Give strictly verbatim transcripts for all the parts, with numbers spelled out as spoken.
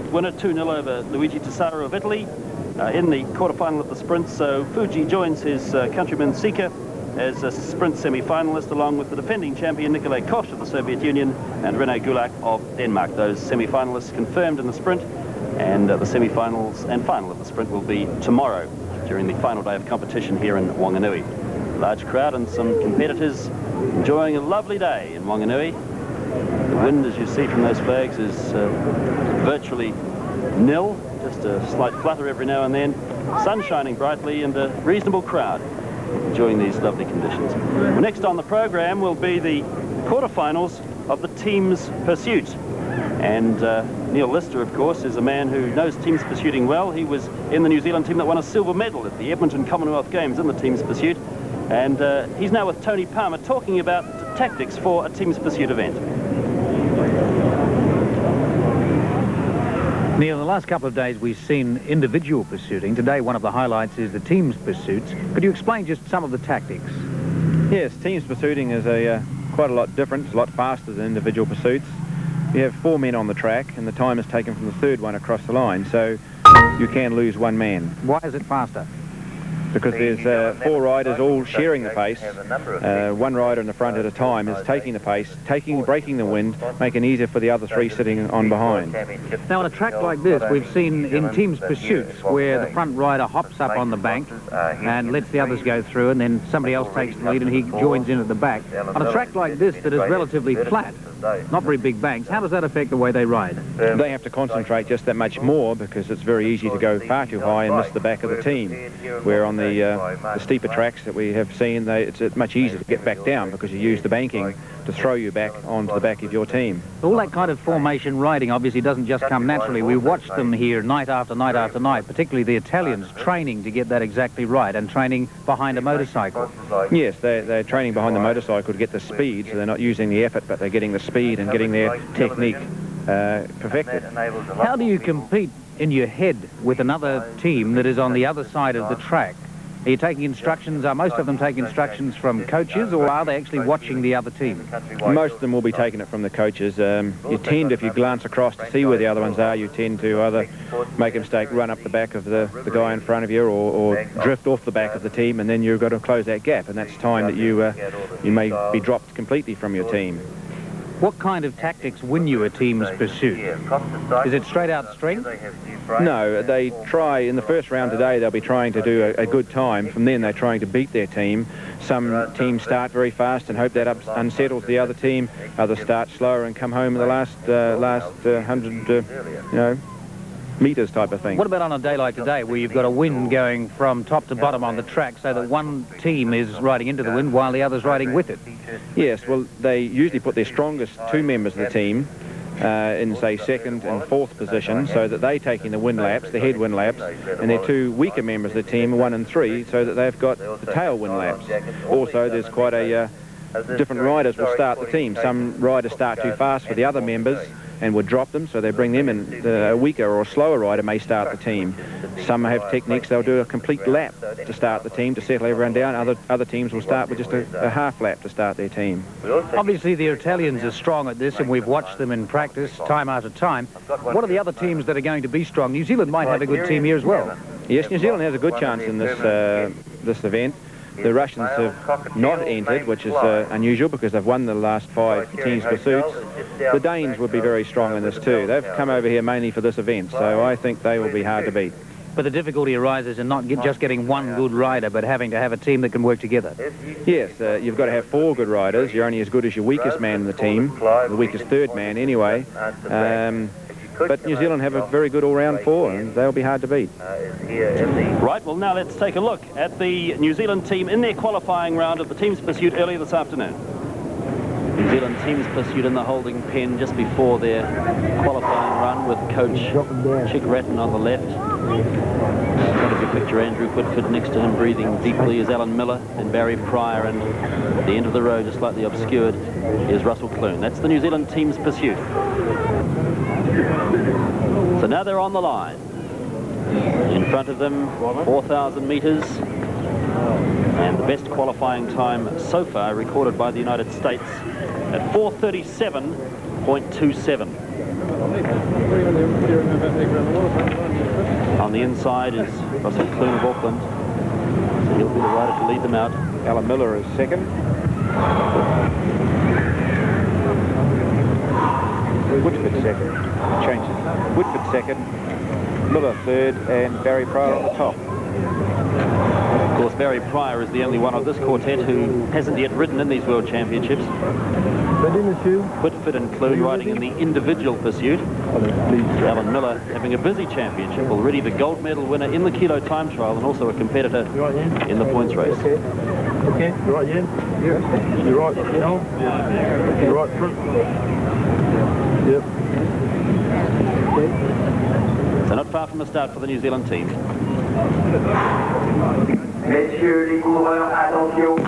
winner, two nil over Luigi Tessaro of Italy uh, in the quarterfinal of the sprint. So Fuji joins his uh, countryman Sika as a sprint semi-finalist, along with the defending champion Nikolai Koch of the Soviet Union and Rene Gulak of Denmark. Those semi-finalists confirmed in the sprint, and uh, the semi-finals and final of the sprint will be tomorrow during the final day of competition here in Wanganui. Large crowd and some competitors enjoying a lovely day in Wanganui. The wind, as you see from those flags, is uh, virtually nil, just a slight flutter every now and then. Sun shining brightly and a reasonable crowd enjoying these lovely conditions. Next on the program will be the quarterfinals of the team's pursuit. And uh, Neil Lister, of course, is a man who knows teams pursuiting well. He was in the New Zealand team that won a silver medal at the Edmonton Commonwealth Games in the team's pursuit. And uh, he's now with Tony Palmer talking about tactics for a team's pursuit event. Neil, in the last couple of days we've seen individual pursuiting. Today one of the highlights is the team's pursuits. Could you explain just some of the tactics? Yes, team's pursuiting is a uh, quite a lot different. It's a lot faster than individual pursuits. You have four men on the track and the time is taken from the third one across the line, so you can lose one man. Why is it faster? Because there's uh, four riders all sharing the pace. Uh, one rider in the front at a time is taking the pace, taking, breaking the wind, making it easier for the other three sitting on behind. Now, on a track like this, we've seen in teams' pursuits where the front rider hops up on the bank and lets the others go through, and then somebody else takes the lead and he joins in at the back. On a track like this that is relatively flat, not very big banks, how does that affect the way they ride? They have to concentrate just that much more because it's very easy to go far too high and miss the back of the team, where on the, uh, the steeper tracks that we have seen, they, it's uh, much easier to get back down because you use the banking to throw you back onto the back of your team. All that kind of formation riding obviously doesn't just come naturally. We watch them here night after night after night, particularly the Italians training to get that exactly right and training behind a motorcycle. Yes, they're, they're training behind the motorcycle to get the speed, so they're not using the effort, but they're getting the speed and getting their technique uh, perfected. How do you compete in your head with another team that is on the other side of the track? Are you taking instructions, are most of them taking instructions from coaches, or are they actually watching the other team? Most of them will be taking it from the coaches. Um, you tend, if you glance across to see where the other ones are, you tend to either make a mistake, run up the back of the, the guy in front of you, or, or drift off the back of the team, and then you've got to close that gap, and that's time that you, uh, you may be dropped completely from your team. What kind of tactics win you a team's pursuit? Is it straight out strength? No, they try, in the first round today, they'll be trying to do a, a good time. From then, they're trying to beat their team. Some teams start very fast and hope that ups, unsettles the other team. Others start slower and come home in the last, uh, last uh, hundred, uh, you know, meters type of thing. What about on a day like today where you've got a wind going from top to bottom on the track so that one team is riding into the wind while the other's riding with it? Yes, well, they usually put their strongest two members of the team uh, in, say, second and fourth position, so that they're taking the wind laps, the head wind laps, and their two weaker members of the team, one and three, so that they've got the tail wind laps. Also, there's quite a... Uh, different riders will start the team. Some riders start too fast for the other members and would drop them, so they bring them in. The weaker or slower rider may start the team. Some have techniques, they'll do a complete lap to start the team, to settle everyone down. Other, other teams will start with just a, a half lap to start their team. Obviously the Italians are strong at this, and we've watched them in practice time after time. What are the other teams that are going to be strong? New Zealand might have a good team here as well. Yes, New Zealand has a good chance in this, uh, this event. The Russians have not entered, which is uh, unusual because they've won the last five teams' pursuits. The Danes would be very strong in this too. They've come over here mainly for this event, so I think they will be hard to beat. But the difficulty arises in not get, just getting one good rider, but having to have a team that can work together. Yes, uh, you've got to have four good riders. You're only as good as your weakest man in the team, the weakest third man anyway. Um, But New Zealand have a very good all-round four, and they'll be hard to beat. Right, well, now let's take a look at the New Zealand team in their qualifying round of the team's pursuit earlier this afternoon. New Zealand team's pursuit in the holding pen just before their qualifying run, with coach Chick Ratton on the left. In front of your picture, Andrew Whitford. Next to him, breathing deeply, is Alan Miller and Barry Pryor, and at the end of the road, just slightly obscured, is Russell Clune. That's the New Zealand team's pursuit. So now they're on the line. In front of them, four thousand metres, and the best qualifying time so far recorded by the United States at four thirty-seven point two seven. On the inside is Russell Kynde of Auckland. So he'll be the rider to lead them out. Alan Miller is second. Woodford second. Changes. Woodford second. Miller third, and Barry Pryor on the top. Of course, Barry Pryor is the only one of this quartet who hasn't yet ridden in these World Championships. Whitford and Clune riding in the individual pursuit. Alan Miller having a busy championship, already the gold medal winner in the kilo time trial and also a competitor in the points race. Okay, you're right, Yen. Yeah. You're right, no? Yeah. You're right, front. Yep. Okay. So not far from the start for the New Zealand team. Messieurs les coureurs, attention.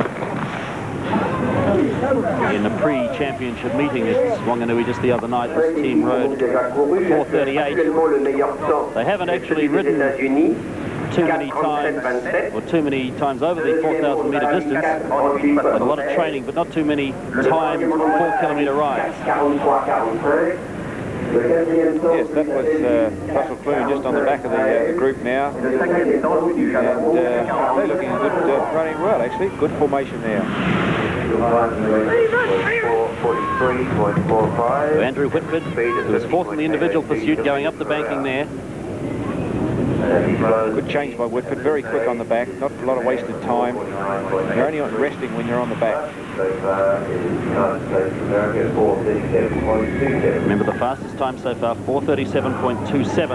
In a pre-championship meeting at Wanganui just the other night, this team rode four thirty-eight. They haven't actually ridden too many times, or too many times over the four thousand metre distance. And a lot of training, but not too many timed four kilometre rides. Yes, that was uh, Russell Clune just on the back of the, uh, the group now. And uh, they're looking good, uh, running well, actually. Good formation there. So Andrew Whitford, who was fourth in the individual pursuit, going up the banking there. Good change by Whitford, very quick on the back, not a lot of wasted time. You're only resting when you're on the back. Remember the fastest time so far, four thirty-seven point two seven.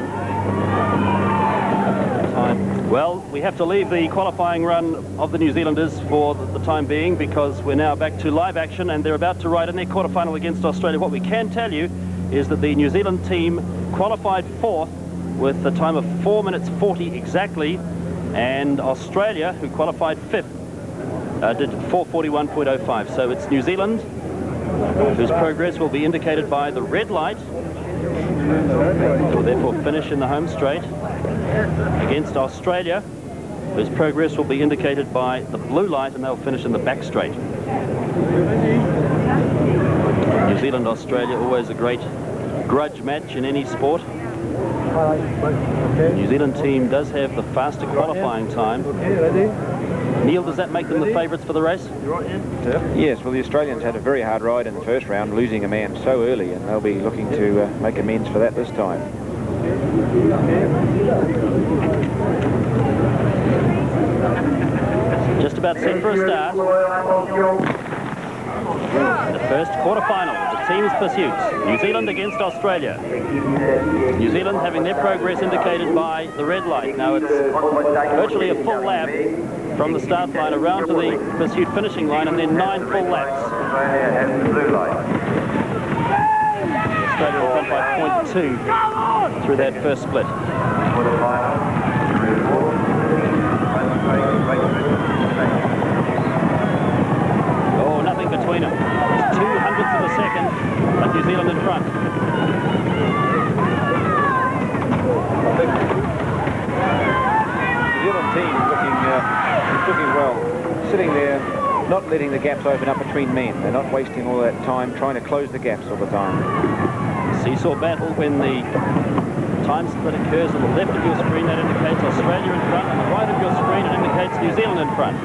Time. Well, we have to leave the qualifying run of the New Zealanders for the time being because we're now back to live action and they're about to ride in their quarterfinal against Australia. What we can tell you is that the New Zealand team qualified fourth with a time of four minutes forty exactly, and Australia, who qualified fifth, uh, did four forty-one point oh five. So it's New Zealand whose progress will be indicated by the red light. Will therefore finish in the home straight against Australia, whose progress will be indicated by the blue light, and they'll finish in the back straight. New Zealand, Australia, always a great grudge match in any sport. The New Zealand team does have the faster qualifying time. Neil, does that make them the favourites for the race? Yes, well, the Australians had a very hard ride in the first round, losing a man so early, and they'll be looking to uh, make amends for that this time. Just about set for a start. The first quarter-final of the team's pursuits. New Zealand against Australia. New Zealand having their progress indicated by the red light. Now it's virtually a full lap from the start line around to the pursuit finishing line, and then nine full laps. Australia will come by point two through that first split. Oh, nothing between them. It's two hundredths of a second, but New Zealand in front. New Zealand team looking, uh, looking well, sitting there, not letting the gaps open up between men. They're not wasting all that time trying to close the gaps all the time. Seesaw battle when the time split occurs on the left of your screen. That indicates Australia in front. On the right of your screen, it indicates New Zealand in front.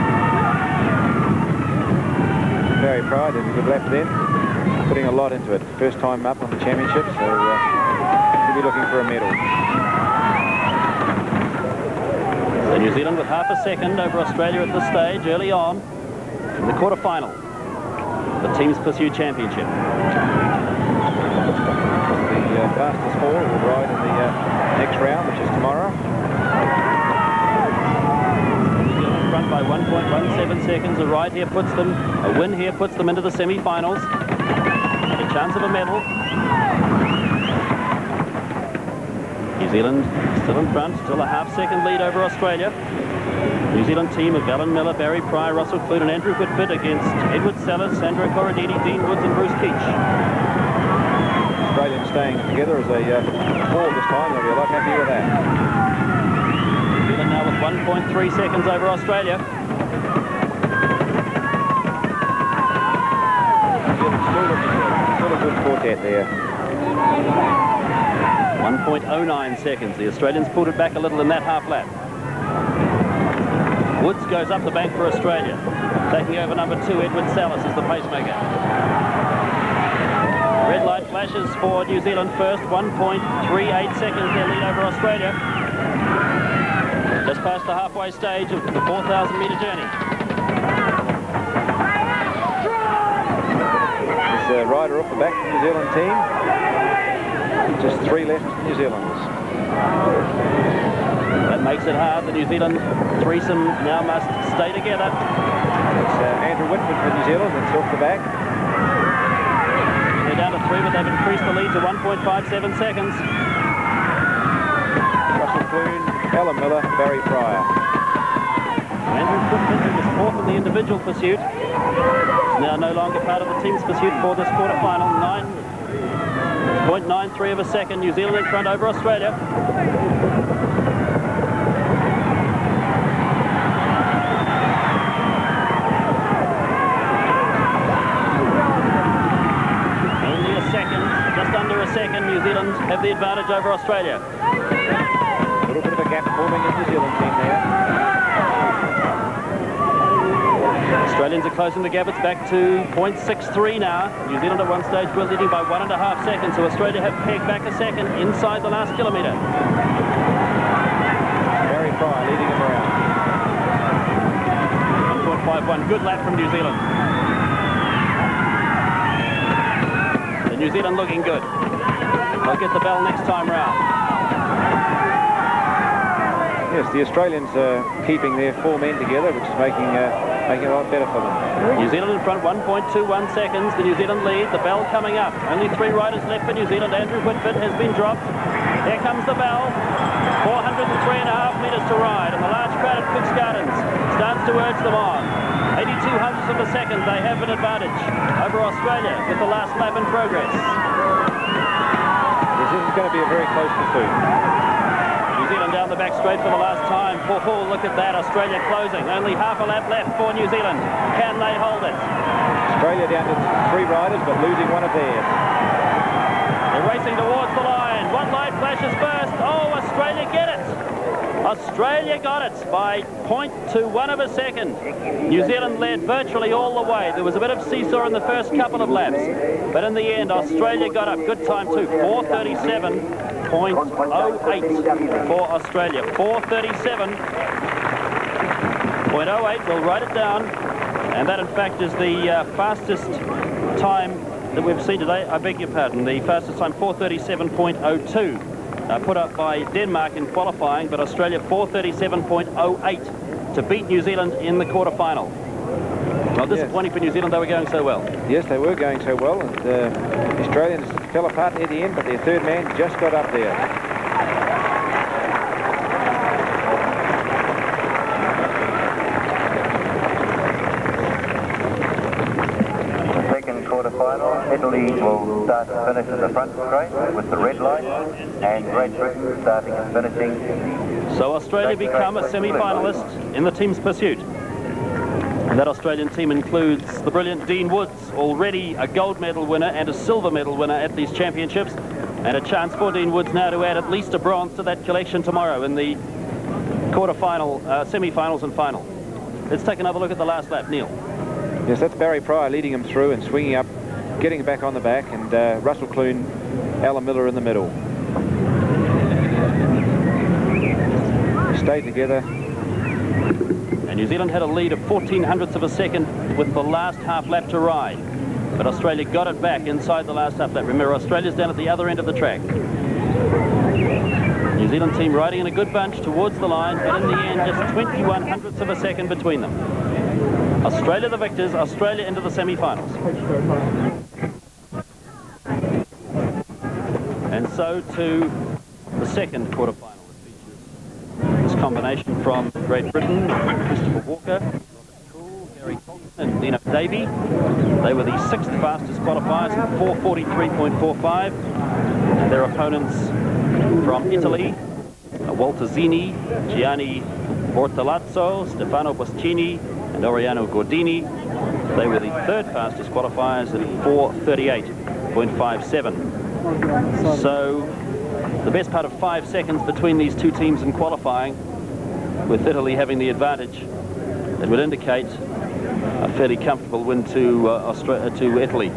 Very proud, there's a good lap then. Putting a lot into it. First time up on the championship, so uh, he'll be looking for a medal. So New Zealand with half a second over Australia at this stage, early on, in the quarter-final. The team's pursuit championship. The uh, fastest four will ride in the uh, next round, which is tomorrow. In front by one point one seven seconds. A ride here puts them, a win here puts them into the semi-finals. And a chance of a medal. New Zealand still in front, still a half-second lead over Australia. New Zealand team of Alan Miller, Barry Pryor, Russell Clune and Andrew Whitford against Edward Sellers, Sandro Corradini, Dean Woods and Bruce Keach. Australians staying together as a uh, four this time. They'll be a lot happy with that. New Zealand now with one point three seconds over Australia. Still, still a good quartet there. one point oh nine seconds. The Australians pulled it back a little in that half lap. Woods goes up the bank for Australia. Taking over number two, Edward Salas is the pacemaker. Red light flashes for New Zealand first. one point three eight seconds their lead over Australia. Just past the halfway stage of the four thousand metre journey. There's a rider off the back of the New Zealand team. Just three left New Zealanders. That makes it hard. The New Zealand threesome now must stay together. It's uh, Andrew Whitford for New Zealand that's off the back. They're down to three, but they've increased the lead to one point five seven seconds. Russell Clune, Alan Miller, Barry Pryor. Andrew Whitford, who was fourth in the individual pursuit, is now no longer part of the team's pursuit for this quarter-final. nine point nine three of a second. New Zealand in front over Australia. Second, New Zealand have the advantage over Australia. A little bit of a gap forming in the New Zealand team there. Australians are closing the gap. It's back to zero point six three now. New Zealand at one stage were leading by one and a half seconds, so Australia have pegged back a second inside the last kilometre. Barry Pryor leading them around. one point five one, good lap from New Zealand. The New Zealand looking good. They'll get the bell next time round. Yes, the Australians are keeping their four men together, which is making, uh, making it a lot better for them. New Zealand in front, one point two one seconds. The New Zealand lead. The bell coming up. Only three riders left for New Zealand. Andrew Whitford has been dropped. Here comes the bell. four hundred three and a half metres to ride, and the large crowd at Cook's Gardens starts to urge them on. eighty-two hundredths of a second. They have an advantage over Australia with the last lap in progress. This is going to be a very close pursuit. New Zealand down the back straight for the last time. Oh, oh, look at that. Australia closing. Only half a lap left for New Zealand. Can they hold it? Australia down to three riders, but losing one of theirs. They're racing towards the line. One light flashes first. Oh, Australia get it. Australia got it by zero point two one of a second. New Zealand led virtually all the way. There was a bit of seesaw in the first couple of laps, but in the end, Australia got up. Good time too, four thirty-seven point oh eight for Australia. four thirty-seven point oh eight, we'll write it down. And that, in fact, is the uh, fastest time that we've seen today. I beg your pardon, the fastest time, four thirty-seven point oh two. Uh, put up by Denmark in qualifying, but Australia four thirty-seven point oh eight to beat New Zealand in the quarter-final. Well, disappointing yes. for New Zealand, they were going so well. Yes, they were going so well, and uh, the Australians fell apart near the end, but their third man just got up there. Quarter-final, Italy will start and finish in the front straight with the red light, and Great Britain starting and finishing. So Australia become a semi-finalist in the team's pursuit. And that Australian team includes the brilliant Dean Woods, already a gold medal winner and a silver medal winner at these championships, and a chance for Dean Woods now to add at least a bronze to that collection tomorrow in the quarter-final, uh, semi-finals and final. Let's take another look at the last lap, Neil. Yes, that's Barry Pryor leading him through and swinging up, getting back on the back, and uh, Russell Clune, Alan Miller in the middle. Stay together. And New Zealand had a lead of fourteen hundredths of a second with the last half lap to ride. But Australia got it back inside the last half lap. Remember, Australia's down at the other end of the track. New Zealand team riding in a good bunch towards the line, but in the end, just twenty-one hundredths of a second between them. Australia the victors, Australia into the semi-finals. And so to the second quarter-final. It features this combination from Great Britain, Christopher Walker, Robert Cool, Gary Colton and Dino Davey. They were the sixth fastest qualifiers at four forty-three point four five. And their opponents from Italy, Walter Zini, Gianni Bortolazzo, Stefano Boschini, and Oriano Gordini. They were the third fastest qualifiers at four thirty-eight point five seven. So the best part of five seconds between these two teams in qualifying, with Italy having the advantage. It would indicate a fairly comfortable win to uh, Australia, to Italy.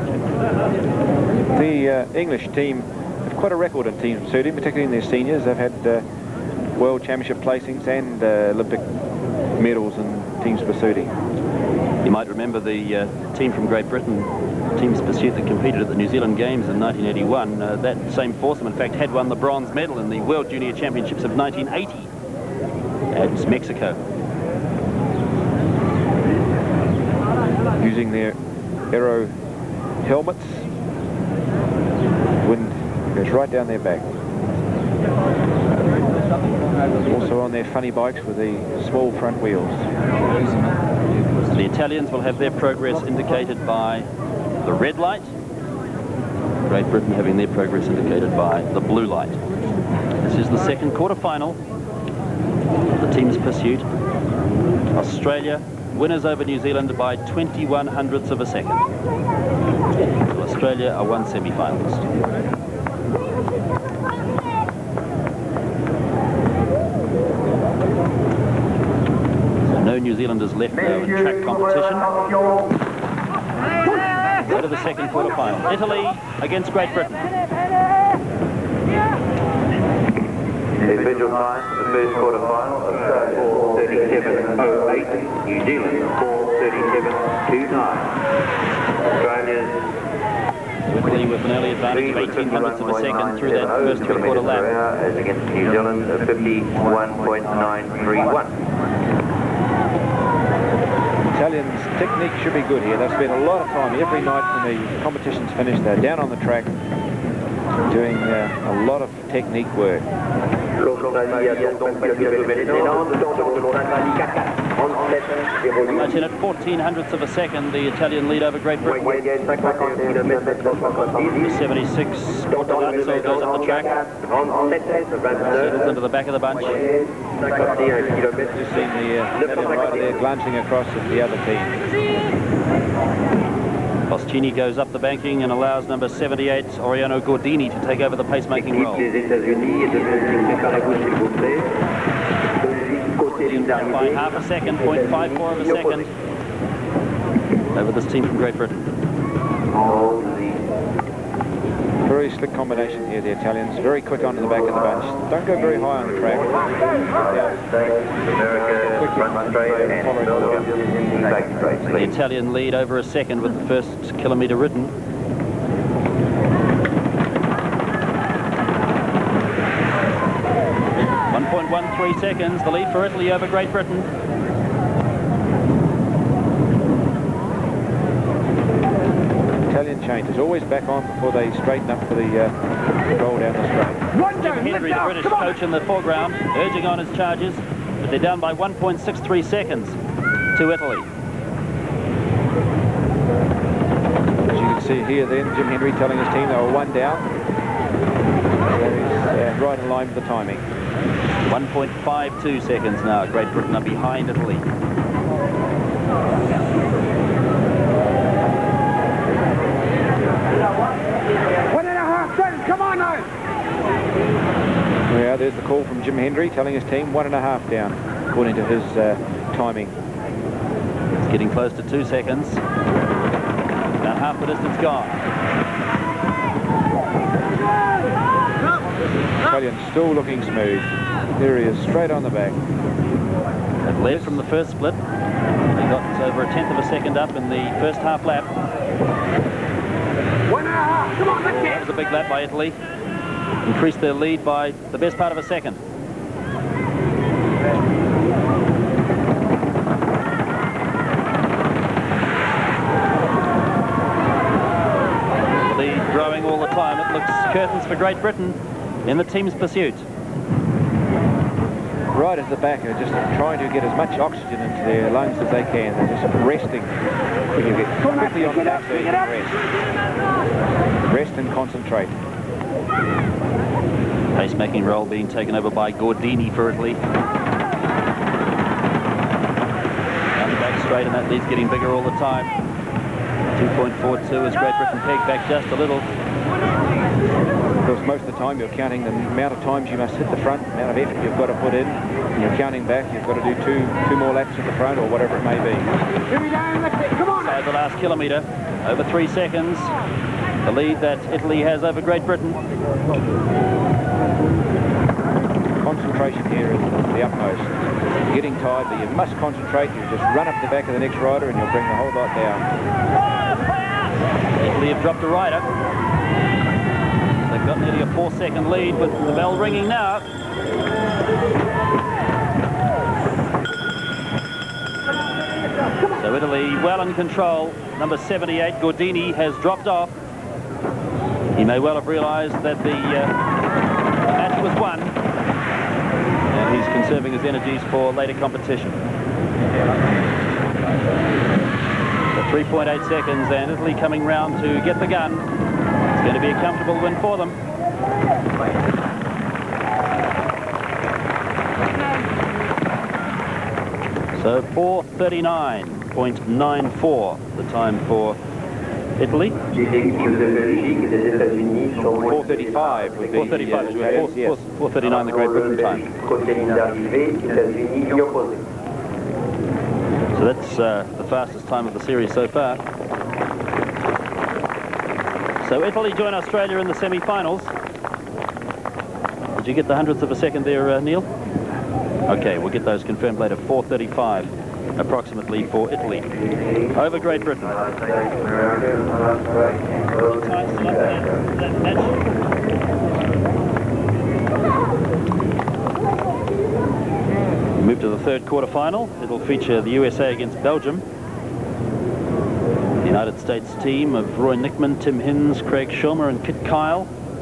The uh, English team have quite a record in team pursuit, particularly in their seniors. They've had uh, World Championship placings and uh, Olympic medals in teams pursuiting. You might remember the uh, team from Great Britain, teams pursuit that competed at the New Zealand Games in nineteen eighty-one. Uh, that same foursome, in fact, had won the bronze medal in the World Junior Championships of nineteen eighty at Mexico. Using their aero helmets, wind goes right down their back. Also on their funny bikes with the small front wheels. The Italians will have their progress indicated by the red light. Great Britain having their progress indicated by the blue light. This is the second quarter-final. The team's pursuit. Australia winners over New Zealand by twenty-one hundredths of a second. So Australia are one semi-finalist. So no New Zealanders left now in track competition. Go to the second quarter-final. Italy against Great Britain. Individual time for the first quarter-final, Australia four thirty-seven oh eight, New Zealand four thirty-seven twenty-nine. Australia's Italy with an early advantage of eighteen hundredths of a second through that first three-quarter lap. As against New Zealand, fifty-one point nine three one. Italians' technique should be good here. They've spent a lot of time every night when the competition's finished. They're down on the track doing uh, a lot of technique work. Imagine at fourteen hundredths of a second, the Italian lead over Great Britain. The seventy-six Otto goes up the track, settles into the back of the bunch. Just seen the uh, Italian rider there glancing across at the other team. Boscini goes up the banking and allows number seventy-eight, Oriano Gordini, to take over the pacemaking role. By half a second, point five four of a second, over this team from Great Britain. Very slick combination here, the Italians. Very quick onto the back of the bunch. Don't go very high on the track. The Italian lead over a second with the first kilometre ridden. one point one three seconds, the lead for Italy over Great Britain. Italian change is always back on before they straighten up for the uh, roll down the straight. Jim Henry, the British coach in the foreground, urging on his charges, but they're down by one point six three seconds to Italy. As you can see here then, Jim Henry telling his team they were one down. That is uh, right in line with the timing. one point five two seconds now. Great Britain are behind Italy. One and a half seconds, come on now! Yeah, there's the call from Jim Henry telling his team one and a half down, according to his uh, timing. It's getting close to two seconds. About half the distance gone. Italian still looking smooth. There he is, straight on the back. It led from the first split. They got over a tenth of a second up in the first half lap. One and a half, come on, let's That was a big lap by Italy. Increased their lead by the best part of a second. The lead growing all the time. It looks curtains for Great Britain in the team's pursuit. Right at the back are just trying to get as much oxygen into their lungs as they can. They're just resting. You get quickly on the back so you can rest. Rest and concentrate. Pacemaking role being taken over by Gordini for Italy. Down the back straight, and that lead's getting bigger all the time. two point four two as Great Britain pegged back just a little. Because most of the time you're counting the amount of times you must hit the front, the amount of effort you've got to put in, and you're counting back, you've got to do two two more laps at the front or whatever it may be. Come on! So the last kilometre, over three seconds, the lead that Italy has over Great Britain. Concentration here is the utmost. You're getting tired, but you must concentrate. You just run up the back of the next rider and you'll bring the whole lot down. Italy have dropped a rider. They've got nearly a four-second lead with the bell ringing now. So Italy well in control. Number seventy-eight, Gordini, has dropped off. He may well have realised that the, uh, the match was won. And he's conserving his energies for later competition. So three point eight seconds and Italy coming round to get the gun. It's going to be a comfortable win for them. So four thirty-nine point nine four the time for Italy. four thirty-five would be four thirty-five, yes. four thirty-nine the Great Britain time. So that's uh, the fastest time of the series so far. So Italy join Australia in the semi-finals. Did you get the hundredths of a second there, uh, Neil? Okay, we'll get those confirmed later. four thirty-five approximately for Italy over Great Britain. We move to the third quarter-final. It'll feature the U S A against Belgium. The United States team of Roy Nickman, Tim Hinz, Craig Schulmer and Kit Kyle.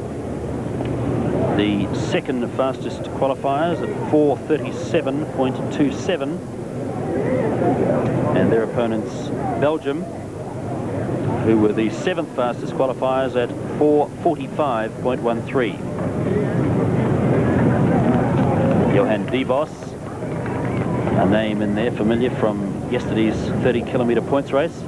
The second fastest qualifiers at four thirty-seven point two seven. And their opponents, Belgium, who were the seventh fastest qualifiers at four forty-five point one three. Johan De Vos, a name in there familiar from yesterday's thirty kilometre points race.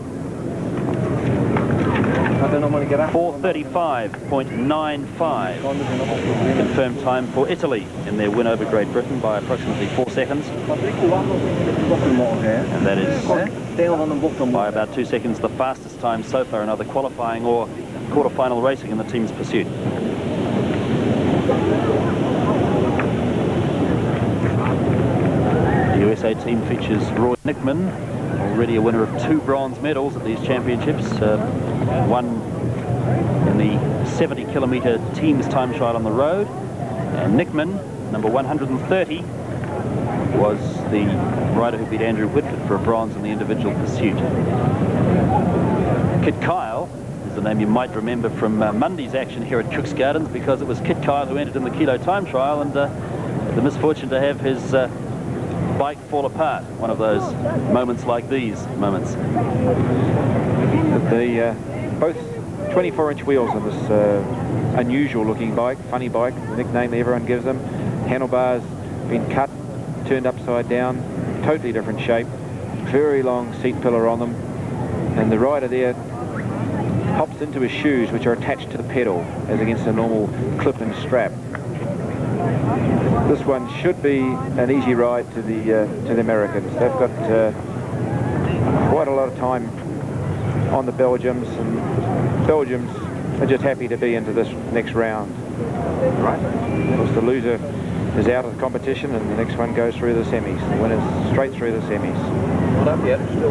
four thirty-five point nine five confirmed time for Italy in their win over Great Britain by approximately four seconds. And that is by about two seconds the fastest time so far in either qualifying or quarter-final racing in the team's pursuit. The U S A team features Roy Nickman, already a winner of two bronze medals at these championships. Uh, one in the seventy kilometre teams time trial on the road. And Nickman, number one hundred thirty, was the rider who beat Andrew Whitford for a bronze in the individual pursuit. Kit Kyle is the name you might remember from uh, Monday's action here at Cook's Gardens, because it was Kit Kyle who entered in the kilo time trial and uh, the misfortune to have his uh, bike fall apart. One of those moments like these moments. The uh, both twenty-four inch wheels on this uh, unusual looking bike, funny bike, the nickname everyone gives them. Handlebars been cut, turned upside down, totally different shape, very long seat pillar on them, and the rider there hops into his shoes, which are attached to the pedal as against a normal clip and strap. This one should be an easy ride to the uh, to the Americans. They've got uh, quite a lot of time on the Belgians, and Belgians are just happy to be into this next round. Right? Because the loser is out of the competition and the next one goes through the semis. The winner's straight through the semis. Not up yet, still.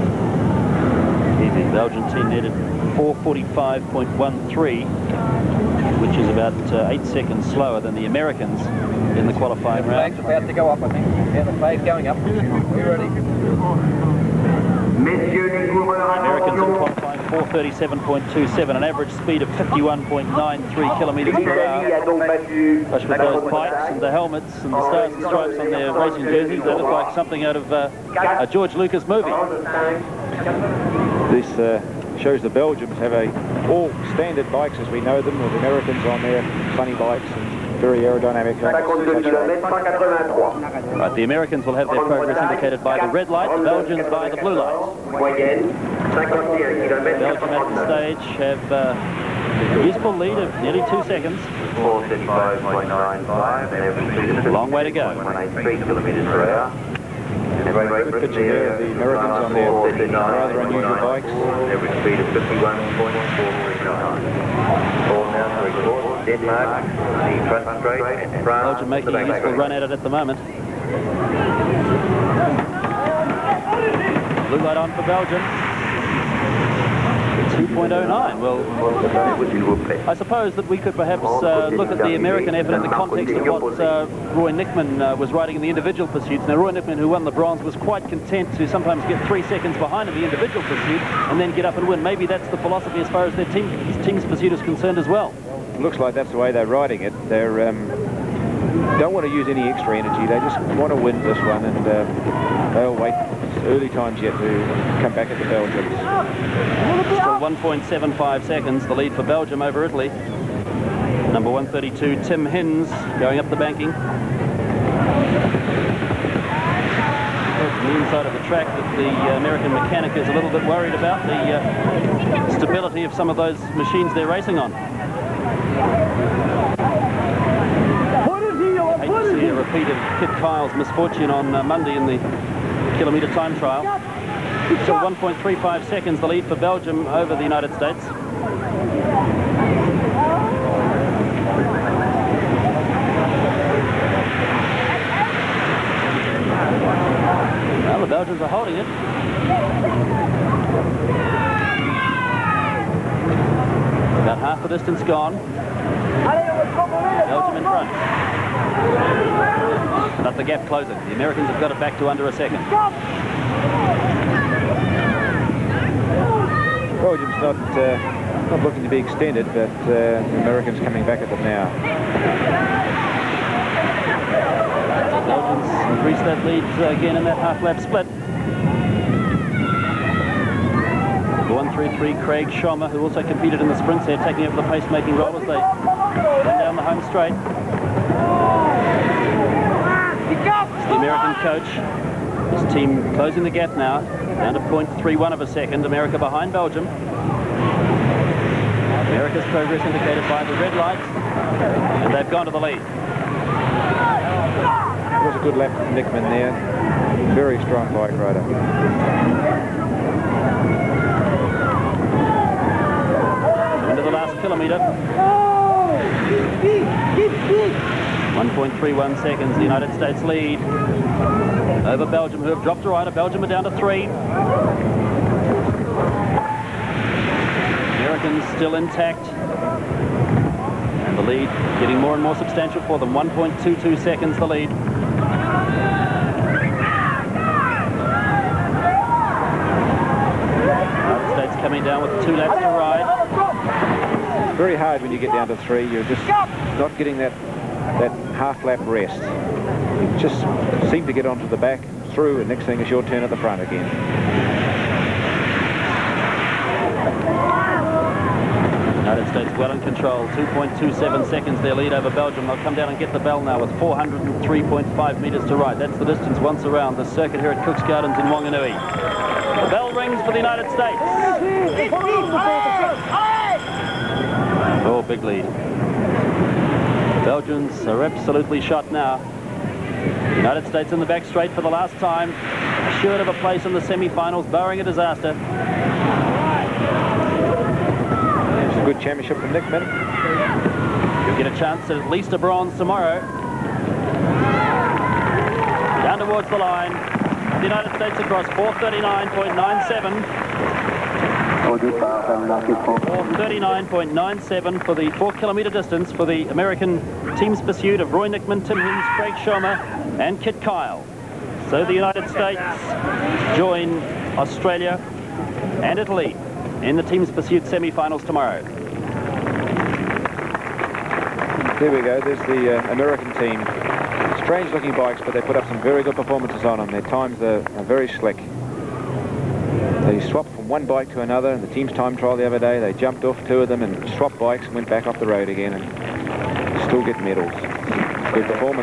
The Belgian team needed four forty-five point one three, which is about uh, eight seconds slower than the Americans in the qualifying the round. flag's about to go up, I think. Yeah, the flag's going up. We ready? Americans in qualifying four thirty-seven point two seven, an average speed of fifty-one point nine three kilometres per hour. Especially with those bikes and the helmets and the stars and stripes on their racing jerseys, they look like something out of uh, a George Lucas movie. This uh, shows the Belgians have a all standard bikes as we know them, with Americans on their funny bikes and very aerodynamic helmets. Right, the Americans will have their progress indicated by the red light, the Belgians by the blue light. Belgium at the stage have uh, Useful lead of nearly two seconds. four thirty-five point nine five, and average speed of Long way to go. one eighty-three kilometres per hour. Good picture there of the Americans on their rather unusual bikes. Average speed of fifty-one point four three nine. All now to report. Denmark, the front straight, and France. Belgium making a useful run at it at the moment. Blue light on for Belgium. two point oh nine. Well, I suppose that we could perhaps uh, look at the American effort in the context of what uh, Roy Nickman uh, was riding in the individual pursuits. Now, Roy Nickman, who won the bronze, was quite content to sometimes get three seconds behind in the individual pursuit and then get up and win. Maybe that's the philosophy as far as their team, team's pursuit is concerned as well. Looks like that's the way they're riding it. They're um, don't want to use any extra energy. They just want to win this one, and uh, they'll wait. It's early times yet to come back at the Belgians. Still one point seven five seconds, the lead for Belgium over Italy. Number one thirty-two, Tim Hins, going up the banking. It's the inside of the track that the uh, American mechanic is a little bit worried about, the uh, stability of some of those machines they're racing on. Hate to see a repeat of Kit Kyle's misfortune on uh, Monday in the kilometre time trial. Still one point three five seconds, the lead for Belgium over the United States. Well, the Belgians are holding it. About half the distance gone. Belgium in front. But the gap closing. The Americans have got it back to under a second. Belgium's not uh, not looking to be extended, but uh, the Americans coming back at them now. Belgians increase that lead uh, again in that half-lap split. The one three three Craig Schomer, who also competed in the sprints here, taking over the pace-making role as they run down the home straight. It's the American coach. His team closing the gap now, down to point three one of a second. America behind Belgium. America's progress indicated by the red light, and they've gone to the lead. It was a good lap from Nickman there. Very strong bike rider. Into the last kilometre. one point three one seconds, the United States lead over Belgium, who have dropped a rider. Belgium are down to three. Americans still intact. And the lead getting more and more substantial for them. one point two two seconds, the lead. United States coming down with two laps to ride. It's very hard when you get down to three. You're just not getting that that half lap rest. You just seem to get onto the back, through, and next thing is your turn at the front again. United States well in control. two point two seven seconds their lead over Belgium. They'll come down and get the bell now with four hundred three point five metres to ride. That's the distance once around the circuit here at Cook's Gardens in Wanganui. The bell rings for the United States. Oh, big lead. Belgians are absolutely shot now. United States in the back straight for the last time. Assured of a place in the semi-finals, barring a disaster. It's a good championship from Nickman. You'll get a chance at at least a bronze tomorrow. Down towards the line. The United States across four thirty-nine point nine seven. four thirty-nine point nine seven for the four kilometre distance for the American team's pursuit of Roy Nickman, Tim Hins, Craig Schomer and Kit Kyle. So the United States join Australia and Italy in the team's pursuit semi-finals tomorrow. There we go. There's the uh, American team. Strange looking bikes, but they put up some very good performances on them. Their times are, are very slick. They swapped from one bike to another in the team's time trial the other day. They jumped off two of them and swapped bikes and went back off the road again and still get medals. Good performance.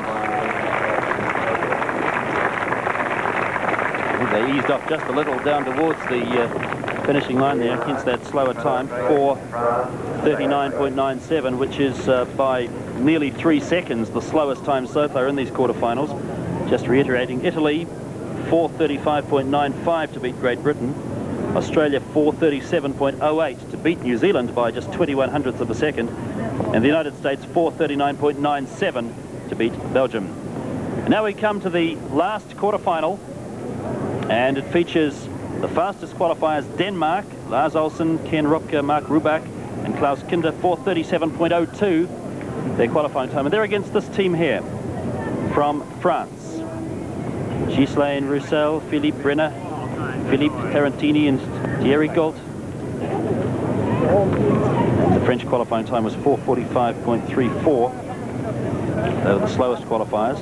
They eased off just a little down towards the uh, finishing line there against that slower time, four thirty-nine point nine seven, which is uh, by nearly three seconds the slowest time so far in these quarterfinals. Just reiterating, Italy four thirty-five point nine five to beat Great Britain. Australia four thirty-seven point oh eight to beat New Zealand by just twenty-one hundredths of a second. And the United States four thirty-nine point nine seven to beat Belgium. And now we come to the last quarterfinal, and it features the fastest qualifiers: Denmark, Lars Olsen, Ken Røpke, Mark Kubach, and Klaus Kynde, four thirty-seven point oh two, their qualifying time. And they're against this team here from France: Ghislain Roussel, Philippe Brenner, Philippe Tarantini, and Thierry Gault. The French qualifying time was four forty-five point three four. They were the slowest qualifiers.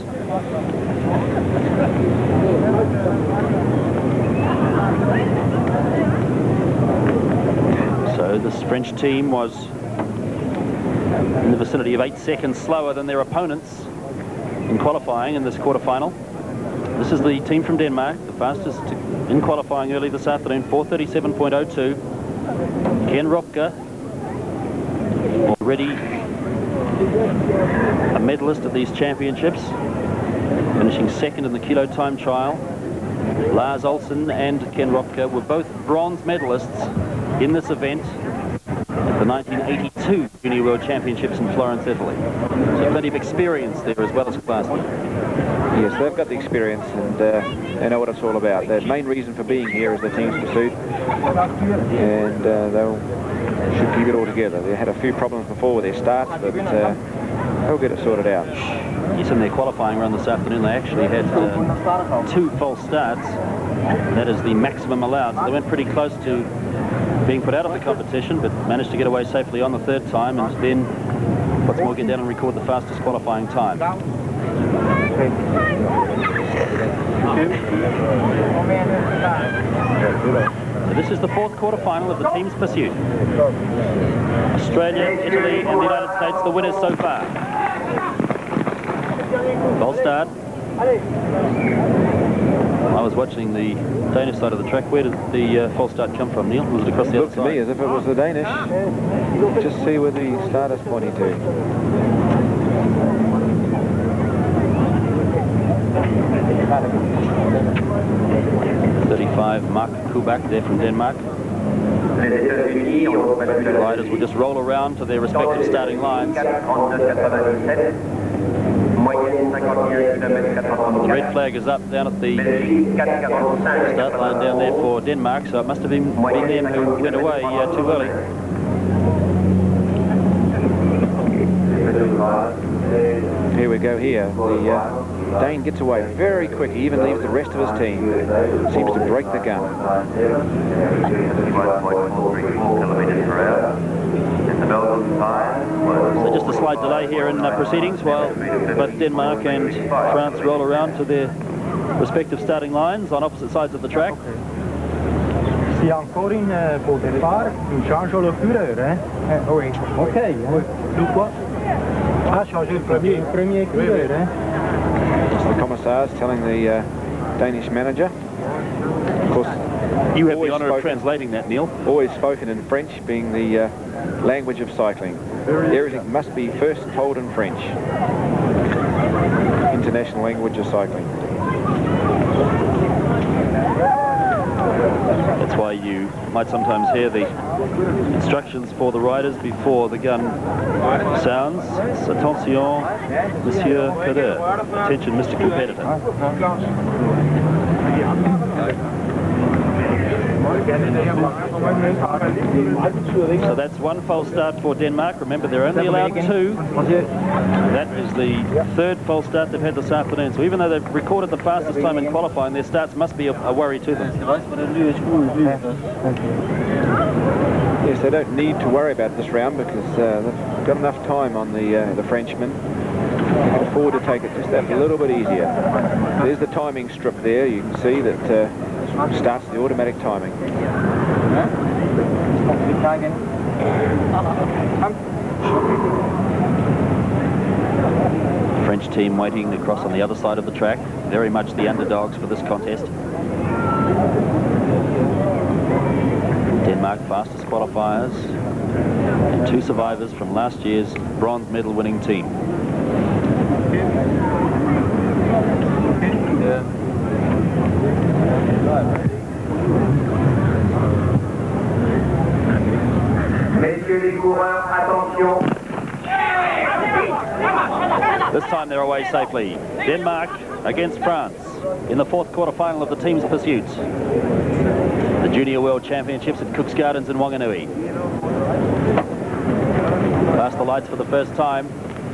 So this French team was in the vicinity of eight seconds slower than their opponents in qualifying in this quarterfinal. This is the team from Denmark, the fastest in qualifying early this afternoon, four thirty-seven point oh two. Ken Røpke, already a medalist at these championships, finishing second in the kilo time trial. Lars Olsen and Ken Røpke were both bronze medalists in this event at the nineteen eighty-two Junior World Championships in Florence, Italy. So plenty of experience there as well as class. Yes, they've got the experience, and uh, they know what it's all about. The main reason for being here is the team's pursuit, and uh, they'll should keep it all together. They had a few problems before with their starts, but uh, they'll get it sorted out. Yes, in their qualifying run this afternoon, they actually had uh, two false starts. That is the maximum allowed. So they went pretty close to being put out of the competition, but managed to get away safely on the third time, and then what's more, get down and record the fastest qualifying time. So this is the fourth quarterfinal of the team's pursuit. Australia, Italy, and the United States, the winners so far. False start. I was watching the Danish side of the track. Where did the uh, false start come from, Neil? Was it across the other side? It looked to me as if it was the Danish. Just see where the starter's pointing to. thirty-five, Mark Kubach there from Denmark. The riders will just roll around to their respective starting lines. The red flag is up down at the start line down there for Denmark, so it must have been, been them who went away uh, too early. Here we go here. The uh, Dane gets away very quick. He even leaves the rest of his team. Seems to break the gun. So just a slight delay here in uh, proceedings while both Denmark and France roll around to their respective starting lines on opposite sides of the track. C'est encore une pour départ, une change le coureur, hein? Oui. OK. Nous quoi? Ah, changer le premier, premier coureur, hein? The commissars telling the uh, Danish manager. Of course, you have the honour of translating that, Neil. Always spoken in French, being the uh, language of cycling. Everything must be first told in French. International language of cycling. That's why you might sometimes hear the instructions for the riders before the gun sounds. Attention, Monsieur Cadet. Attention, Mister Competitor. So that's one false start for Denmark. Remember, they're only allowed two. That is the third false start they've had this afternoon. So even though they've recorded the fastest time in qualifying, their starts must be a, a worry to them. Yes, they don't need to worry about this round because uh, they've got enough time on the uh, the Frenchman. They can afford to take it just that little bit easier. There's the timing strip there. You can see that uh, starts the automatic timing. French team waiting across on the other side of the track. Very much the underdogs for this contest. Denmark fastest qualifiers and two survivors from last year's bronze medal winning team. Yeah. Messieurs les coureurs, attention. This time they're away safely. Denmark against France in the fourth quarter final of the team's pursuit. The Junior World Championships at Cook's Gardens in Wanganui. Past the lights for the first time.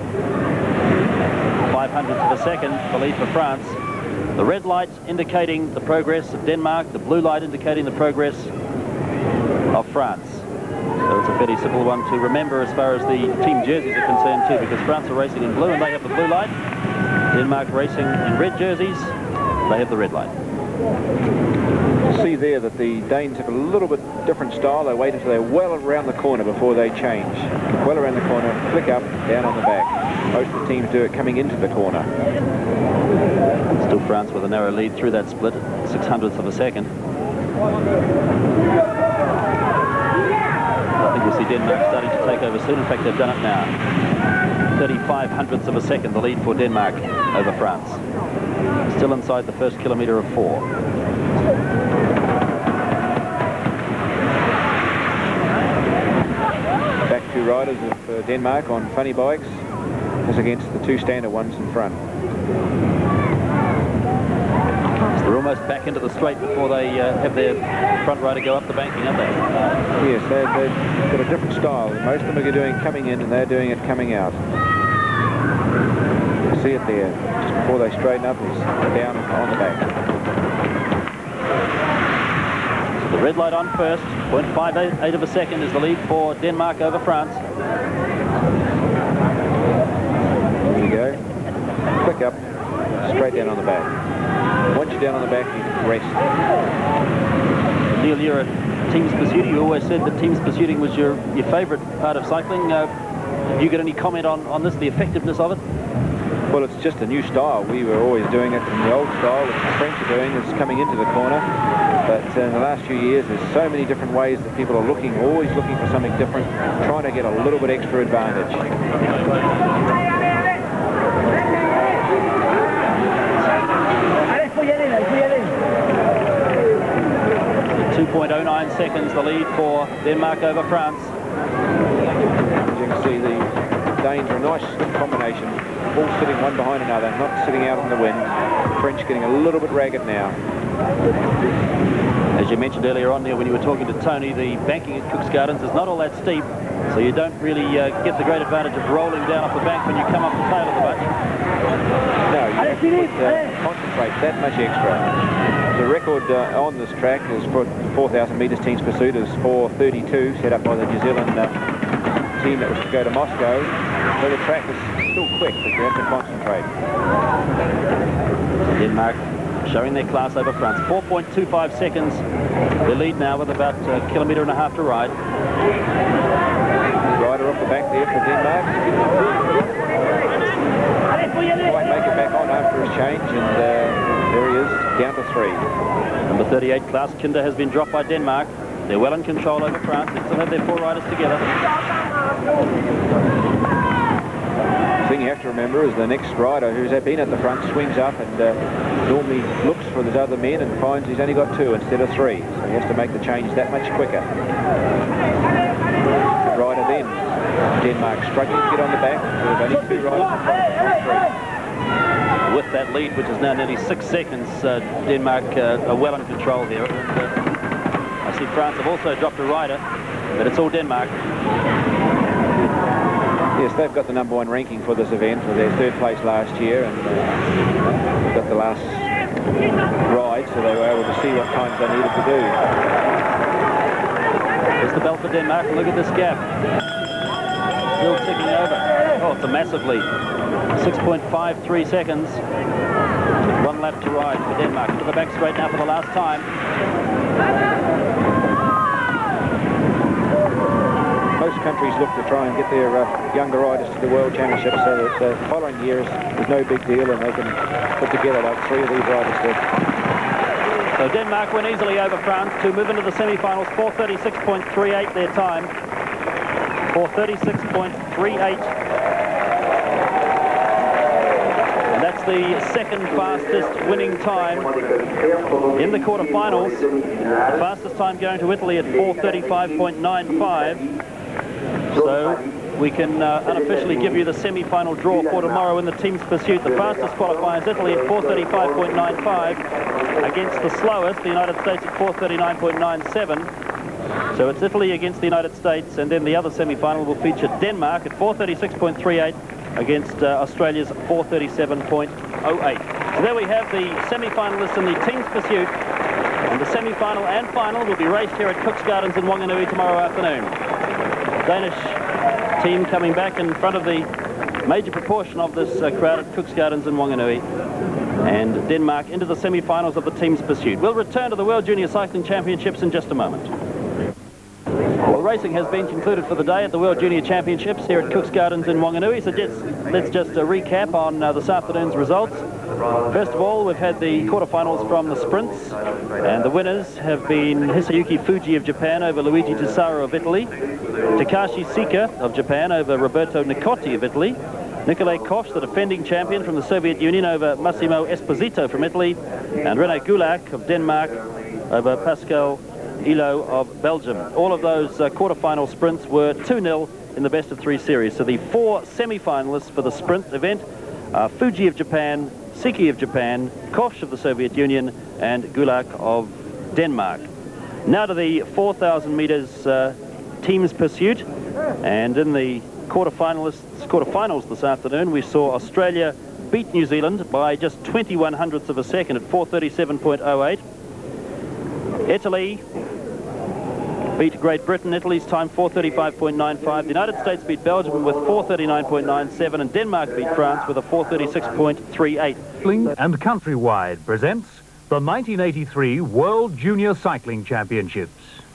five hundredths of a second, the lead for France. The red light indicating the progress of Denmark, the blue light indicating the progress of France. So it's a fairly simple one to remember as far as the team jerseys are concerned too, because France are racing in blue and they have the blue light. Denmark racing in red jerseys, they have the red light. You see there that the Danes have a little bit different style. They wait until they're well around the corner before they change. Well around the corner, flick up, down on the back. Most of the teams do it coming into the corner. Still France with a narrow lead through that split, six hundredths of a second. I think we'll see Denmark starting to take over soon. In fact, they've done it now. thirty-five hundredths of a second, the lead for Denmark over France. Still inside the first kilometre of four. Back two riders of uh, Denmark on funny bikes as against the two standard ones in front. So they're almost back into the straight before they uh, have their front rider go up the banking, aren't they? Yes, they've, they've got a different style. Most of them are doing coming in and they're doing it coming out. You see it there. Just before they straighten up, is down on the back. So the red light on first. zero point five eight of a second is the lead for Denmark over France. There you go. Quick up, straight down on the back. Once you're down on the back, you can rest. Neil, you're a teams pursuiter. You always said that teams pursuiting was your, your favourite part of cycling. Uh, have you got any comment on, on this, the effectiveness of it? Well, it's just a new style. We were always doing it in the old style, which the French are doing. It's coming into the corner. But uh, in the last few years, there's so many different ways that people are looking, always looking for something different, trying to get a little bit extra advantage. two point oh nine seconds, the lead for Denmark over France. As you can see, the Danes are a nice combination, all sitting one behind another, not sitting out in the wind. The French getting a little bit ragged now. As you mentioned earlier on, Neil, when you were talking to Tony, the banking at Cook's Gardens is not all that steep, so you don't really uh, get the great advantage of rolling down off the bank when you come up the tail of the bunch. No, you have to put, uh, concentrate that much extra. The record uh, on this track is for four thousand metres teams pursuit is four thirty-two, set up by the New Zealand uh, team that was to go to Moscow. So the track is still quick, but you have to concentrate. Denmark showing their class over France. four point two five seconds. They lead now with about a kilometre and a half to ride. Rider off the back there for Denmark. Might make it back on after his change, and uh, there he is, down to three. Number thirty-eight, Klaus Kynde, has been dropped by Denmark. They're well in control over France. They still have their four riders together. The thing you have to remember is the next rider who's been at the front swings up and uh, normally looks for those other men and finds he's only got two instead of three. So he has to make the change that much quicker. The rider then, Denmark struggling to get on the back. With only two riders in front of three. With that lead, which is now nearly six seconds, uh, Denmark uh, are well in control here. And, uh, I see France have also dropped a rider, but it's all Denmark. Yes, they've got the number one ranking for this event for their third place last year, and uh, got the last ride, so they were able to see what times they needed to do. There's the belt for Denmark, and look at this gap. Still ticking over. Oh, it's a massive lead. six point five three seconds. One lap to ride for Denmark. To the back straight now for the last time. Most countries look to try and get their uh, younger riders to the World Championships so that the uh, following years there's no big deal and they can put together like three of these riders did. So Denmark win easily over France to move into the semi-finals. four thirty-six point three eight their time. four thirty-six point three eight. And that's the second fastest winning time in the quarterfinals. The fastest time going to Italy at four thirty-five point nine five. So we can uh, unofficially give you the semi-final draw for tomorrow in the team's pursuit. The fastest qualifier is Italy at four thirty-five point nine five against the slowest, the United States, at four thirty-nine point nine seven. So it's Italy against the United States, and then the other semi-final will feature Denmark at four thirty-six point three eight against uh, Australia's four thirty-seven point oh eight. So there we have the semi-finalists in the team's pursuit, and the semi-final and final will be raced here at Cook's Gardens in Wanganui tomorrow afternoon. Danish team coming back in front of the major proportion of this uh, crowd at Cook's Gardens in Wanganui, and Denmark into the semi-finals of the team's pursuit. We'll return to the World Junior Cycling Championships in just a moment. Well, racing has been concluded for the day at the World Junior Championships here at Cook's Gardens in Wanganui, so just, let's just uh, recap on uh, this afternoon's results. First of all, we've had the quarterfinals from the sprints, and the winners have been Hisayuki Fuji of Japan over Luigi Tesaro of Italy, Takashi Sika of Japan over Roberto Nicotti of Italy, Nikolai Koch, the defending champion from the Soviet Union, over Massimo Esposito from Italy, and René Gulak of Denmark over Pascal Ilo of Belgium. All of those uh, quarterfinal sprints were two nil in the best of three series. So the four semi-finalists for the sprint event are Fuji of Japan, Siki of Japan, Koch of the Soviet Union, and Gulak of Denmark. Now to the four thousand meters uh, team's pursuit, and in the quarterfinalists, quarterfinals this afternoon, we saw Australia beat New Zealand by just twenty-one hundredths of a second at four thirty-seven point oh eight. Italy beat Great Britain. Italy's time four thirty-five point nine five. The United States beat Belgium with four thirty-nine point nine seven, and Denmark beat France with a four thirty-six point three eight. And Countrywide presents the nineteen eighty-three World Junior Cycling Championships.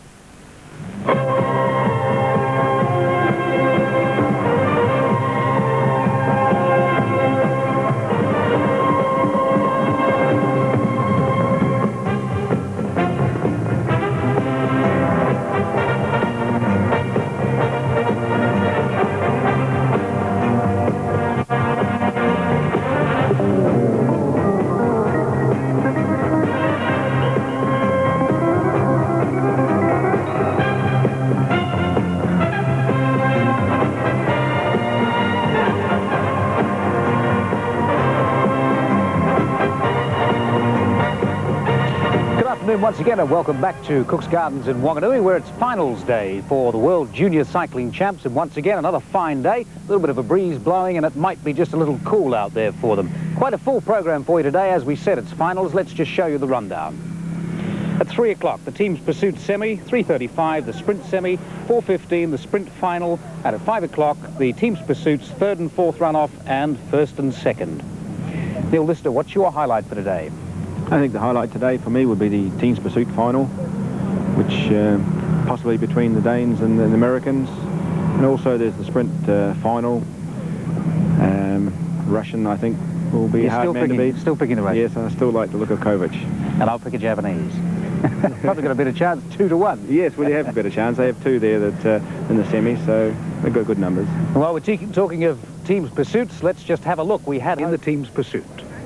Once again, and welcome back to Cook's Gardens in Wanganui, where it's finals day for the World Junior Cycling Champs, and once again another fine day, a little bit of a breeze blowing, and it might be just a little cool out there for them. Quite a full program for you today. As we said, it's finals. Let's just show you the rundown. At three o'clock, the team's pursuit semi, three thirty-five, the sprint semi, four fifteen, the sprint final, and at five o'clock, the team's pursuits third and fourth runoff, and first and second. Neil Lister, what's your highlight for today? I think the highlight today for me would be the team's pursuit final, which uh, possibly between the Danes and the Americans, and also there's the sprint uh, final. Um, Russian, I think, will be You're a hard still man picking, to beat. Still picking the Russian. Yes, I still like the look of Kubach. And I'll pick a Japanese. Probably got a better chance, two to one. Yes, well, they have a better chance. They have two there that uh, in the semi, so they've got good numbers. While we're talking of team's pursuits, let's just have a look. We had in the team's pursuit.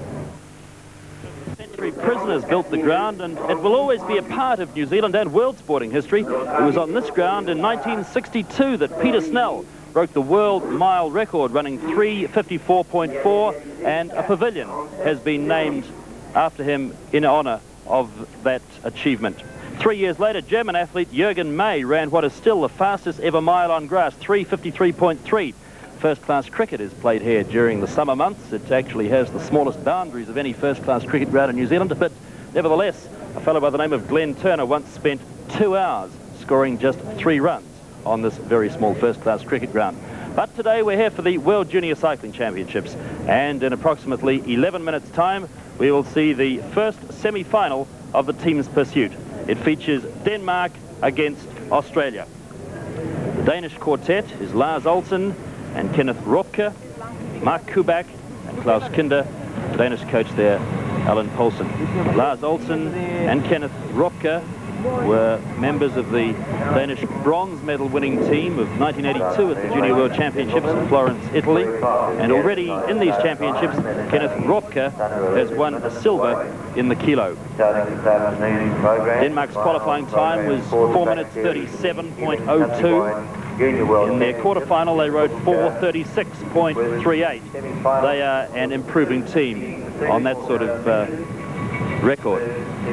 Prisoners built the ground, and it will always be a part of New Zealand and world sporting history. It was on this ground in nineteen sixty-two that Peter Snell broke the world mile record, running three fifty-four point four, and a pavilion has been named after him in honour of that achievement. Three years later, German athlete Jürgen May ran what is still the fastest ever mile on grass, three fifty-three point three. First-class cricket is played here during the summer months. It actually has the smallest boundaries of any first-class cricket ground in New Zealand, but nevertheless, a fellow by the name of Glenn Turner once spent two hours scoring just three runs on this very small first-class cricket ground. But today we're here for the World Junior Cycling Championships, and in approximately eleven minutes' time, we will see the first semi-final of the team's pursuit. It features Denmark against Australia. The Danish quartet is Lars Olsen and Kenneth Røpke, Mark Kubach and Klaus Kynde. The Danish coach there Alan Poulsen. Lars Olsen and Kenneth Røpke were members of the Danish bronze medal winning team of nineteen eighty-two at the Junior World Championships in Florence, Italy. And already in these championships, Kenneth Røpke has won a silver in the kilo. Denmark's qualifying time was four minutes thirty-seven point oh two. In their quarterfinal, they rode four thirty-six point three eight. They are an improving team on that sort of uh, record.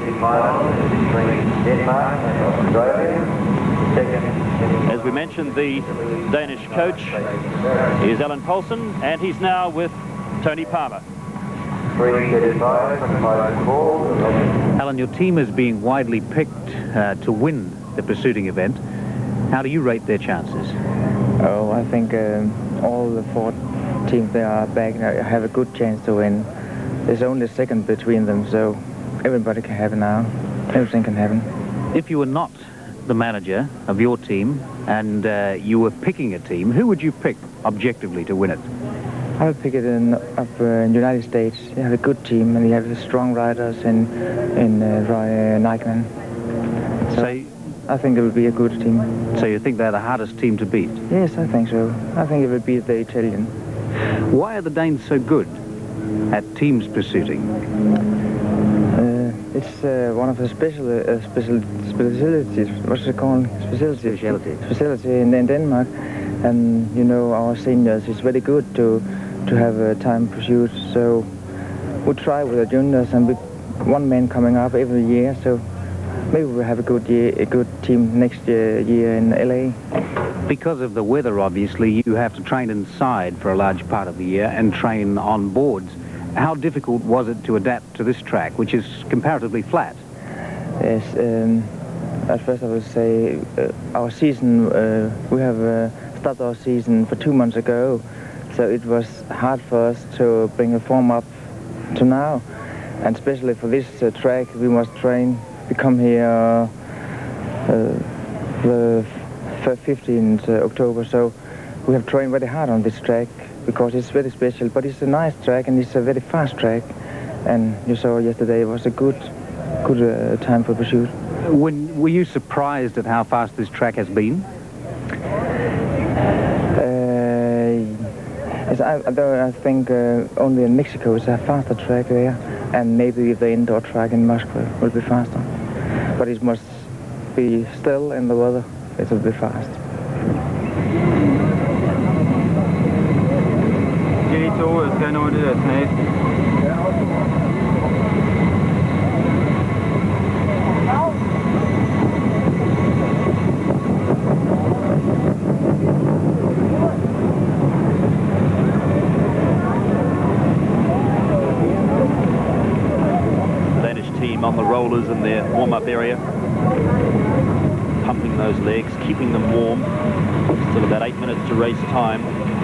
As we mentioned, the Danish coach is Alan Poulsen, and he's now with Tony Palmer. Alan, your team is being widely picked uh, to win the pursuing event. How do you rate their chances? Oh, I think um, all the four teams that are back have a good chance to win. There's only a second between them, so everybody can have it now. Everything can happen. If you were not the manager of your team and uh, you were picking a team, who would you pick objectively to win it? I would pick it in up uh, in the United States. They have a good team and they have strong riders in in uh, Roy Nijkman. So, so I think it would be a good team. So you think they're the hardest team to beat? Yes, I think so. I think it would beat the Italian. Why are the Danes so good at teams pursuing? Uh, it's uh, one of the special uh, special specialties. What's it called? Specialty. Specialty. Specialty in, in Denmark, and you know our seniors is very good to to have a time pursuit. So we'll try with the juniors and with one man coming up every year. So maybe we'll have a good year, a good team next year, year in L A. Because of the weather, obviously, you have to train inside for a large part of the year and train on boards. How difficult was it to adapt to this track, which is comparatively flat? Yes, um, at first I would say uh, our season, uh, we have uh, started our season for two months ago, so it was hard for us to bring a form up to now. And especially for this uh, track, we must train. We come here uh, the fifteenth of October, so we have trained very hard on this track because it's very special, but it's a nice track and it's a very fast track. And you saw yesterday it was a good, good uh, time for pursuit. When, were you surprised at how fast this track has been? Uh, yes, I, though I think uh, only in Mexico is a faster track there, and maybe the indoor track in Moscow will be faster. But it must be still in the weather. It will be fast. Danish team on the rollers in their warm-up area, pumping those legs, keeping them warm. Still about eight minutes to race time.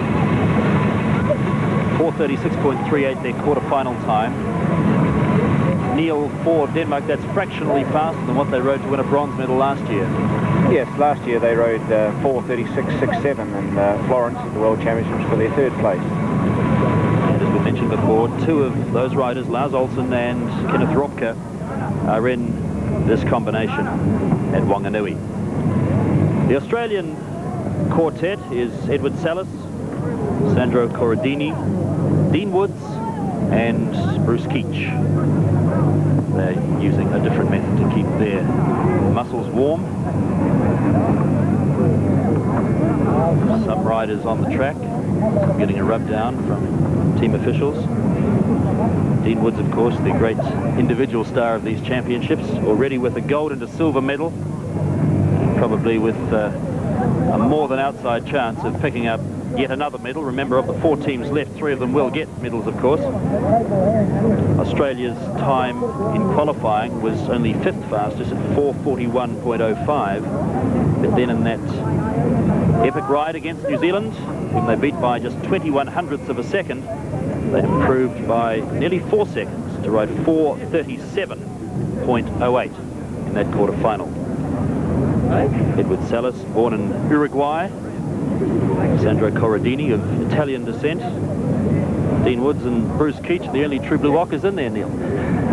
four thirty-six point three eight their quarter-final time. Neil, for Denmark, that's fractionally faster than what they rode to win a bronze medal last year. Yes, last year they rode uh, four thirty-six sixty-seven in uh, Florence at the World Championships for their third place. And as we mentioned before, two of those riders, Lars Olsen and Kenneth Røpke, are in this combination at Wanganui. The Australian quartet is Edward Salas, Sandro Corradini, Dean Woods and Bruce Keach. They're using a different method to keep their muscles warm. Some riders on the track getting a rub down from team officials. Dean Woods, of course, the great individual star of these championships, already with a gold and a silver medal, probably with uh, a more than outside chance of picking up yet another medal. Remember, of the four teams left, three of them will get medals, of course. Australia's time in qualifying was only fifth fastest at four forty-one point oh five. But then in that epic ride against New Zealand, whom they beat by just twenty-one hundredths of a second, they improved by nearly four seconds to ride four thirty-seven point oh eight in that quarter-final. Edward Salas, born in Uruguay. Sandro Corradini, of Italian descent. Dean Woods and Bruce Keach, the only true blue walkers in there, Neil.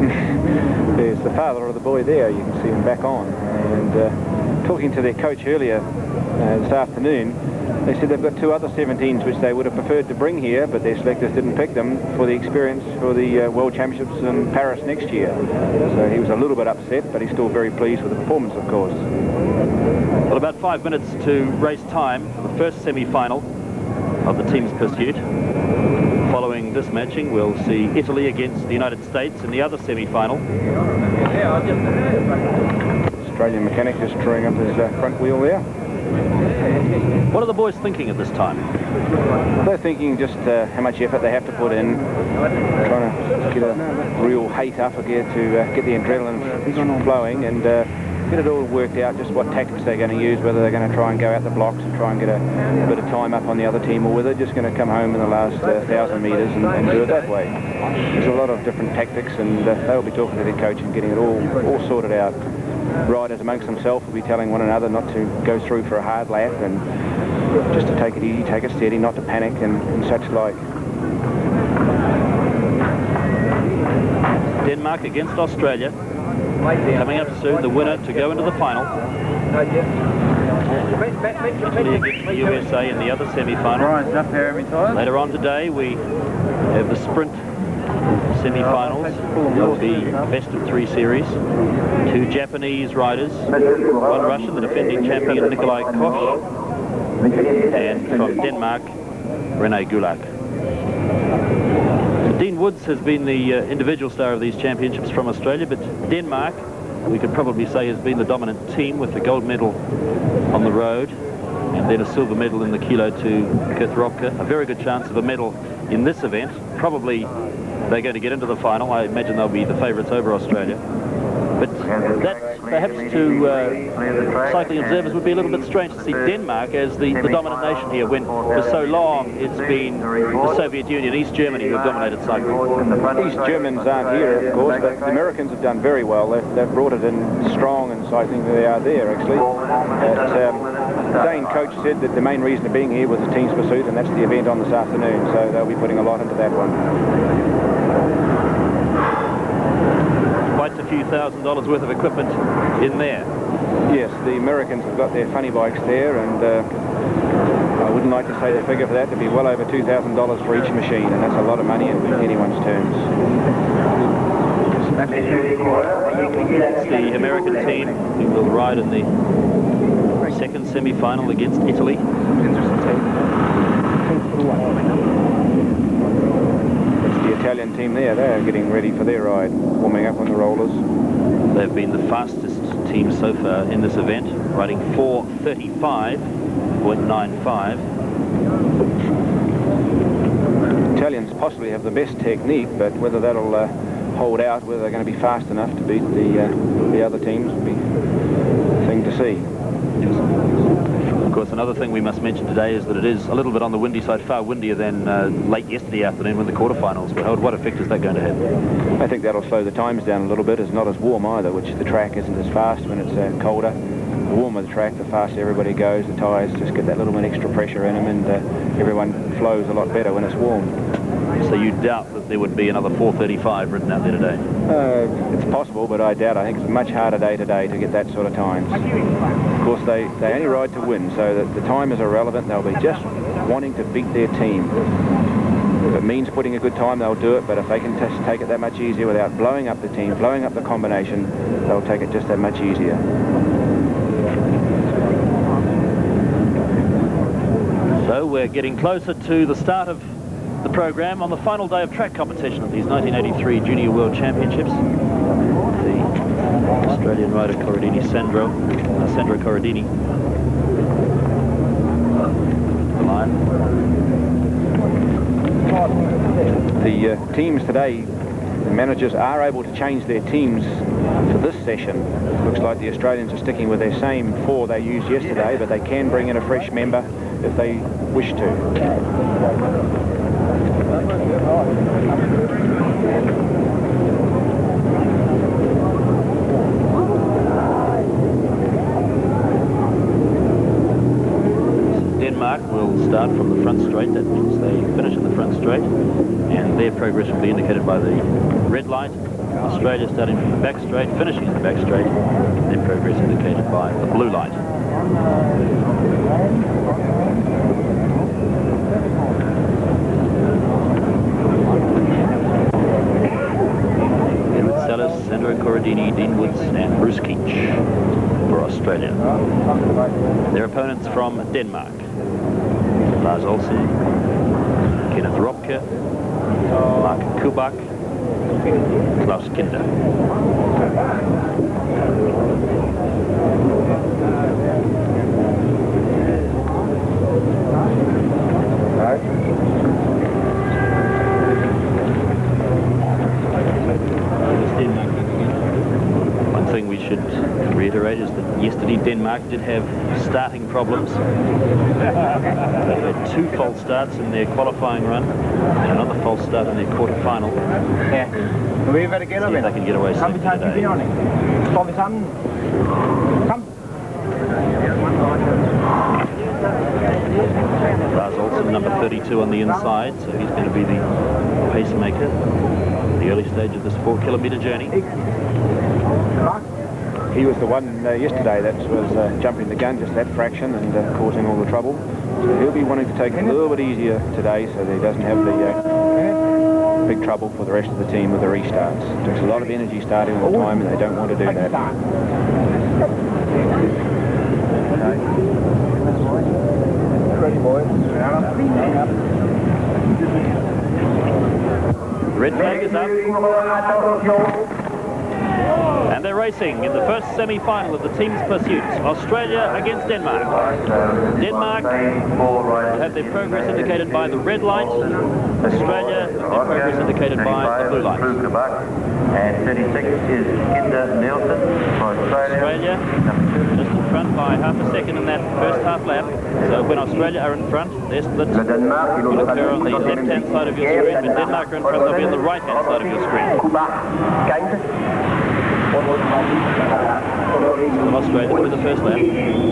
There's the father of the boy there. You can see him back on. And uh, talking to their coach earlier uh, this afternoon, they said they've got two other seventeens which they would have preferred to bring here, but their selectors didn't pick them for the experience for the uh, World Championships in Paris next year. So he was a little bit upset, but he's still very pleased with the performance, of course. Well, about five minutes to race time for the first semi-final of the team's pursuit. Following this matching, we'll see Italy against the United States in the other semi-final. Australian mechanic just drawing up his uh, front wheel there. What are the boys thinking at this time? They're thinking just uh, how much effort they have to put in, trying to get a real hate up again to uh, get the adrenaline flowing and uh, get it all worked out, just what tactics they're going to use, whether they're going to try and go out the blocks and try and get a, a bit of time up on the other team, or whether they're just going to come home in the last uh, thousand metres and, and do it that way. There's a lot of different tactics, and uh, they'll be talking to their coach and getting it all, all sorted out. Riders amongst themselves will be telling one another not to go through for a hard lap and just to take it easy, take it steady, not to panic and, and such like. Denmark against Australia. Coming up soon, the winner to go into the final. Italy against the U S A in the other semi-final. Later on today, we have the sprint semi-finals of the best of three series. Two Japanese riders, one Russian, the defending champion Nikolai Koch, and from Denmark, René Gulak. Dean Woods has been the uh, individual star of these championships from Australia, but Denmark, we could probably say, has been the dominant team with the gold medal on the road and then a silver medal in the kilo to Kenneth Røpke. A very good chance of a medal in this event. Probably they're going to get into the final. I imagine they'll be the favourites over Australia. But that, perhaps to uh, cycling observers, would be a little bit strange to see Denmark as the, the dominant nation here, when for so long it's been the Soviet Union, East Germany, who have dominated cycling. East Germans aren't here, of course, but the Americans have done very well. They've, they've brought it in strong in cycling. They are there, actually. But, um, Dane coach said that the main reason of being here was the team's pursuit, and that's the event on this afternoon, so they'll be putting a lot into that one. Quite a few thousand dollars worth of equipment in there. Yes, the Americans have got their funny bikes there, and uh, I wouldn't like to say the figure for that to be well over two thousand dollars for each machine, and that's a lot of money in anyone's terms. It's the American team who will ride in the second semi-final against Italy. The Italian team there, they're getting ready for their ride, warming up on the rollers. They've been the fastest team so far in this event, riding four thirty-five point nine five. Italians possibly have the best technique, but whether that'll uh, hold out, whether they're going to be fast enough to beat the, uh, the other teams, will be a thing to see. Of course, another thing we must mention today is that it is a little bit on the windy side, far windier than uh, late yesterday afternoon when the quarterfinals were held. What effect is that going to have? I think that'll slow the times down a little bit. It's not as warm either, which the track isn't as fast when it's uh, colder. The warmer the track, the faster everybody goes. The tyres just get that little bit extra pressure in them, and uh, everyone flows a lot better when it's warm. So you doubt that there would be another four thirty-five written out there today? Uh, it's possible, but I doubt. I think it's a much harder day today to get that sort of times. Of course, they, they only ride to win, so that the time is irrelevant. They'll be just wanting to beat their team. If it means putting a good time, they'll do it, but if they can just take it that much easier without blowing up the team, blowing up the combination, they'll take it just that much easier. So we're getting closer to the start of the program on the final day of track competition of these nineteen eighty-three Junior World Championships. The Australian rider Corradini Sandro, uh, Sandro Corradini. The line. The uh, teams today, the managers are able to change their teams for this session. Looks like the Australians are sticking with their same four they used yesterday, but they can bring in a fresh member if they wish to. Denmark will start from the front straight. That means they finish in the front straight, and their progress will be indicated by the red light. Australia starting from the back straight, finishing in the back straight. Their progress indicated by the blue light. Sandro Corradini, Dean Woods and Bruce Keach for Australia. Their opponents from Denmark: Lars Olsen, Kenneth Røpke, Mark Kubach, Klaus Kynde. One thing we should reiterate is that yesterday Denmark did have starting problems. They had two false starts in their qualifying run and another false start in their quarter-final. Ja. Nu ved I, hvad det gælder, venner. Kom, vi tager disciplinerne. Står vi sammen? Kom. Lars Olsen, number thirty-two on the inside, so he's going to be the pacemaker in the early stage of this four-kilometre journey. He was the one uh, yesterday that was uh, jumping the gun just that fraction and uh, causing all the trouble. So he'll be wanting to take it a little bit easier today so that he doesn't have the uh, big trouble for the rest of the team with the restarts. It takes a lot of energy starting all the time and they don't want to do that. Red flag is up. And they're racing in the first semi-final of the team's pursuits. Australia against Denmark. Denmark have their progress indicated by the red light. Australia have their progress indicated by the blue light. And thirty-six is Kynde for Australia just in front by half a second in that first half lap. So when Australia are in front, their split will occur on the left-hand side of your screen. When Denmark are in front, they'll be on the right-hand side of your screen. Australia with the first lap.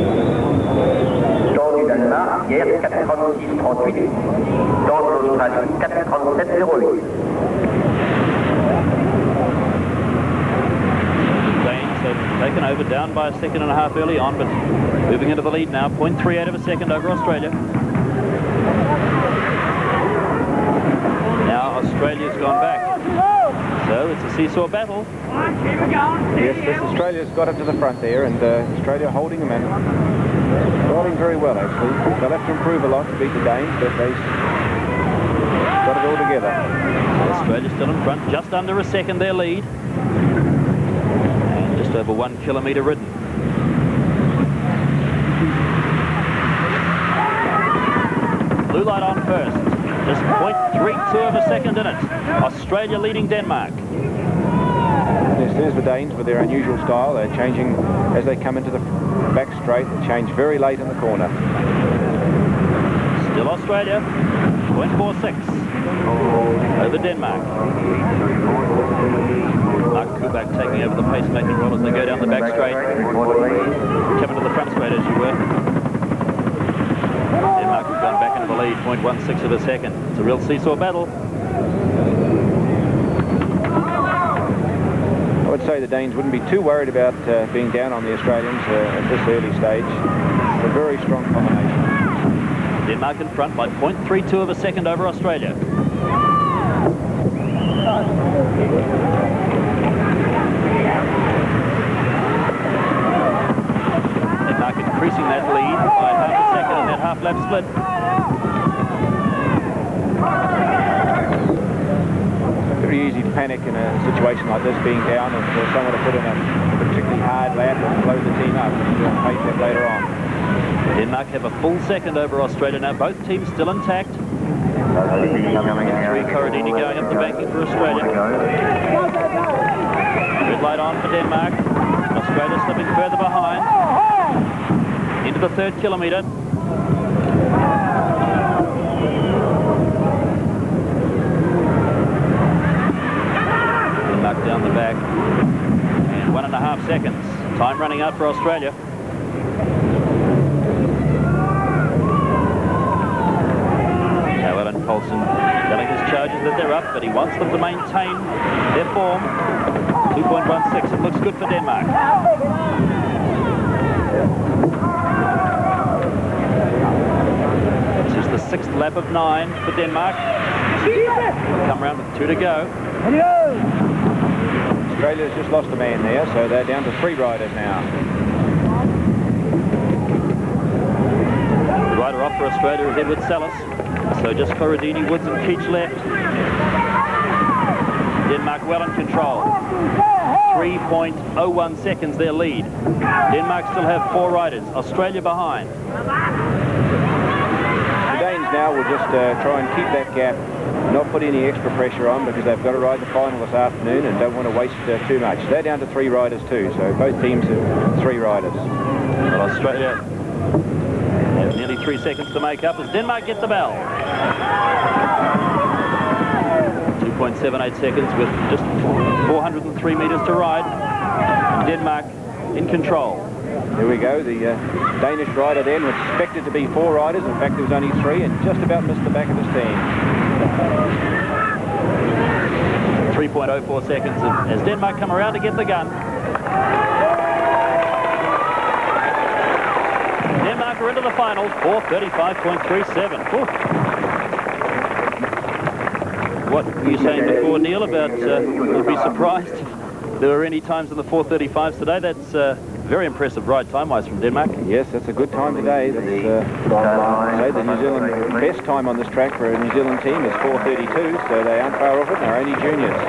Danes have taken over, down by a second and a half early on, but moving into the lead now, point three eight of a second over Australia. Now Australia's gone back. So it's a seesaw battle. Yes, this Australia's got it to the front there, and uh, Australia holding them in. Riding very well, actually. They'll have to improve a lot to beat the Danes, but they've got it all together. Australia still in front, just under a second their lead. And just over one kilometre ridden. Blue light on first. Just point three two of a second in it. Australia leading Denmark. Yes, there's the Danes with their unusual style. They're changing as they come into the back straight. They change very late in the corner. Still Australia. point four six over Denmark. Mark Kubach taking over the pacemaking role as they go down the back straight. Coming to the front straight as you were. Denmark have gone back into the lead, point one six of a second. It's a real seesaw battle. I would say the Danes wouldn't be too worried about uh, being down on the Australians uh, at this early stage. It's a very strong combination. Denmark in front by point three two of a second over Australia. Denmark increasing that lead by half a second in that half lap split. Very easy to panic in a situation like this, being down, and for someone to put in a particularly hard lap and blow the team up, and we'll face that later on. Denmark have a full second over Australia now. Both teams still intact. Three Corradini going up the banking for Australia. Red light on for Denmark. Australia slipping further behind. Into the third kilometre. Denmark down the back. And one and a half seconds. Time running out for Australia. Olsen Telling his charges that they're up, but he wants them to maintain their form. two point one six, it looks good for Denmark. This is the sixth lap of nine for Denmark. They'll come around with two to go. Australia's just lost a man there, so they're down to three riders now. The rider off for Australia is Edward Salas. So just Corradini, Woods and Keach left. Denmark well in control. three point oh one seconds their lead. Denmark still have four riders. Australia behind. The Danes now will just uh, try and keep that gap, not put any extra pressure on because they've got to ride the final this afternoon and don't want to waste uh, too much. They're down to three riders too, so both teams have three riders. Well, Australia have nearly three seconds to make up as Denmark get the bell. two point seven eight seconds with just four hundred three metres to ride. Denmark in control. Here we go, the uh, Danish rider then was expected to be four riders. In fact, there was only three and just about missed the back of his team. three point oh four seconds as Denmark come around to get the gun. Denmark are into the finals, four thirty-five point three seven. What were you saying before, Neil, about uh, you'd be surprised if there were any times in the four thirty-fives today? That's uh, very impressive ride time-wise from Denmark. Yes, that's a good time today. That's, uh, say the New Zealand best time on this track for a New Zealand team is four thirty-two, so they aren't far off it. They're only juniors.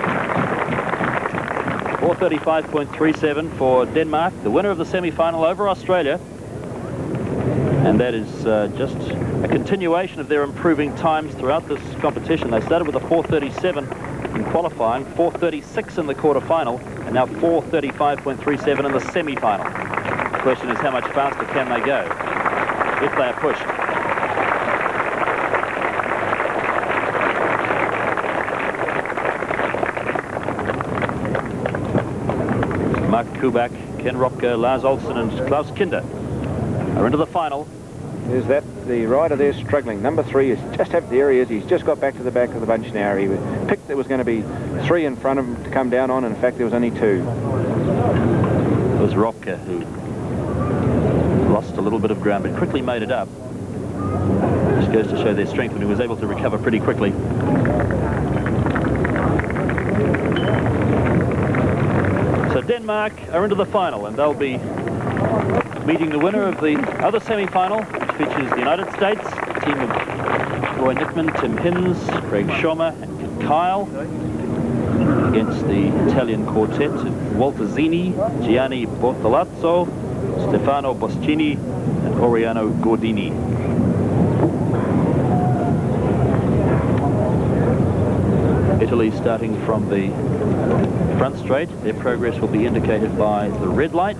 four thirty-five point three seven for Denmark, the winner of the semi-final over Australia. And that is uh, just a continuation of their improving times throughout this competition. They started with a four thirty-seven in qualifying, four thirty-six in the quarterfinal, and now four thirty-five point three seven in the semi-final. The question is, how much faster can they go if they are pushed? Mark Kubach, Ken Røpke, Lars Olsen and Klaus Kynde are into the final. Is that the rider there struggling? Number three is just up there he is. He's just got back to the back of the bunch now. He picked there was going to be three in front of him to come down on. In fact, there was only two. It was Røpke who lost a little bit of ground but quickly made it up. Just goes to show their strength when he was able to recover pretty quickly. So Denmark are into the final and they'll be meeting the winner of the other semi-final, which features the United States, a team of Roy Nickman, Tim Hins, Greg Schommer and Kyle, against the Italian quartet of Walter Zini, Gianni Bortolazzo, Stefano Boschini and Oriano Gordini. Italy starting from the front straight. Their progress will be indicated by the red light.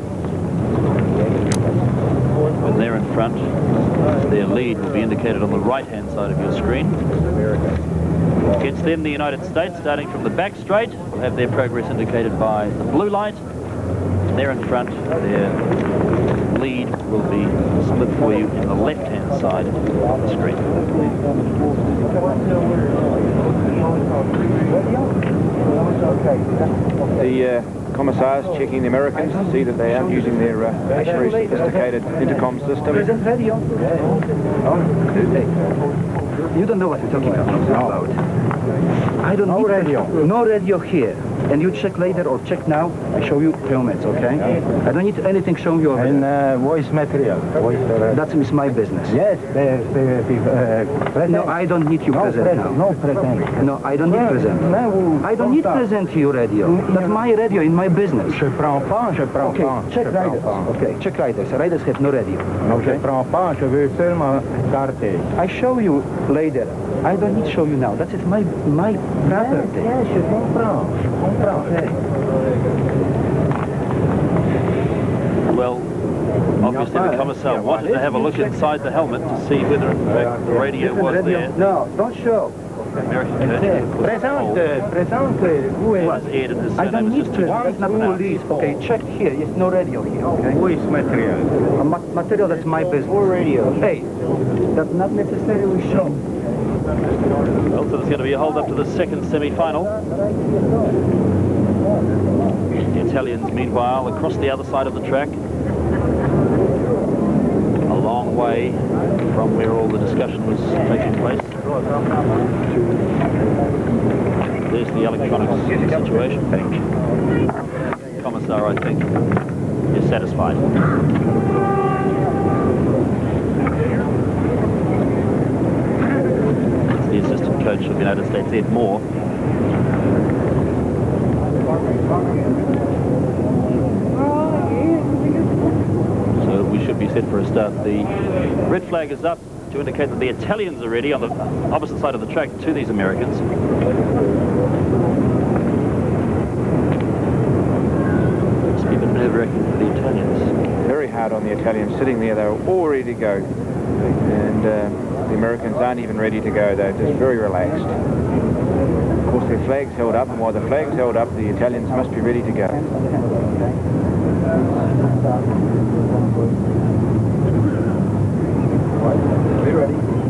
When they're in front, their lead will be indicated on the right-hand side of your screen. Against them, the United States, starting from the back straight, will have their progress indicated by the blue light. When they're in front, their lead will be split for you in the left-hand side of the screen. The uh, commissars checking the Americans to see that they aren't using their uh, very sophisticated intercom system. You don't know what you're talking about. I don't need radio. No radio here. And you check later or check now. I show you helmets, okay? I don't need anything showing you over And uh, voice material. Voice, uh, that is my business. Yes, the, the, the uh, present. No, I don't need you no present, present now. No present. No, I don't need present. I don't need present to your radio. That's my radio in my business. Je prends pas, je prends okay, pas. check je riders. Okay, check riders. Riders have no radio. Non, Okay. je prends pas, je veux seulement carte. I show you later. I don't need to show you now. That is my my property. Yes, je comprends. Je comprends. Well, obviously the commissar wanted to have a look inside the helmet to see whether in fact the radio was there. No, don't show. American courtesy, of course, Présente, présente, où est? was aired in his I surname. don't It's need just to. too That's not police. Okay, check here. It's no radio here. Okay. Voice material. Uh, ma material, that's my business. Or radio. Hey, that's not necessarily shown. Well, so there's going to be a hold up to the second semi-final. The Italians, meanwhile, across the other side of the track. A long way from where all the discussion was taking place. There's the electronics situation. Commissar, I think, is satisfied. It's the assistant coach of the United States, Ed Moore. So we should be set for a start. The red flag is up to indicate that the Italians are ready on the opposite side of the track to these Americans. Must be a bit nerve-wracking for the Italians. Very hard on the Italians, sitting there. They were all ready to go. And uh, the Americans aren't even ready to go. They're just very relaxed. Of course, their flag's held up, and while the flag's held up, the Italians must be ready to go. Be ready.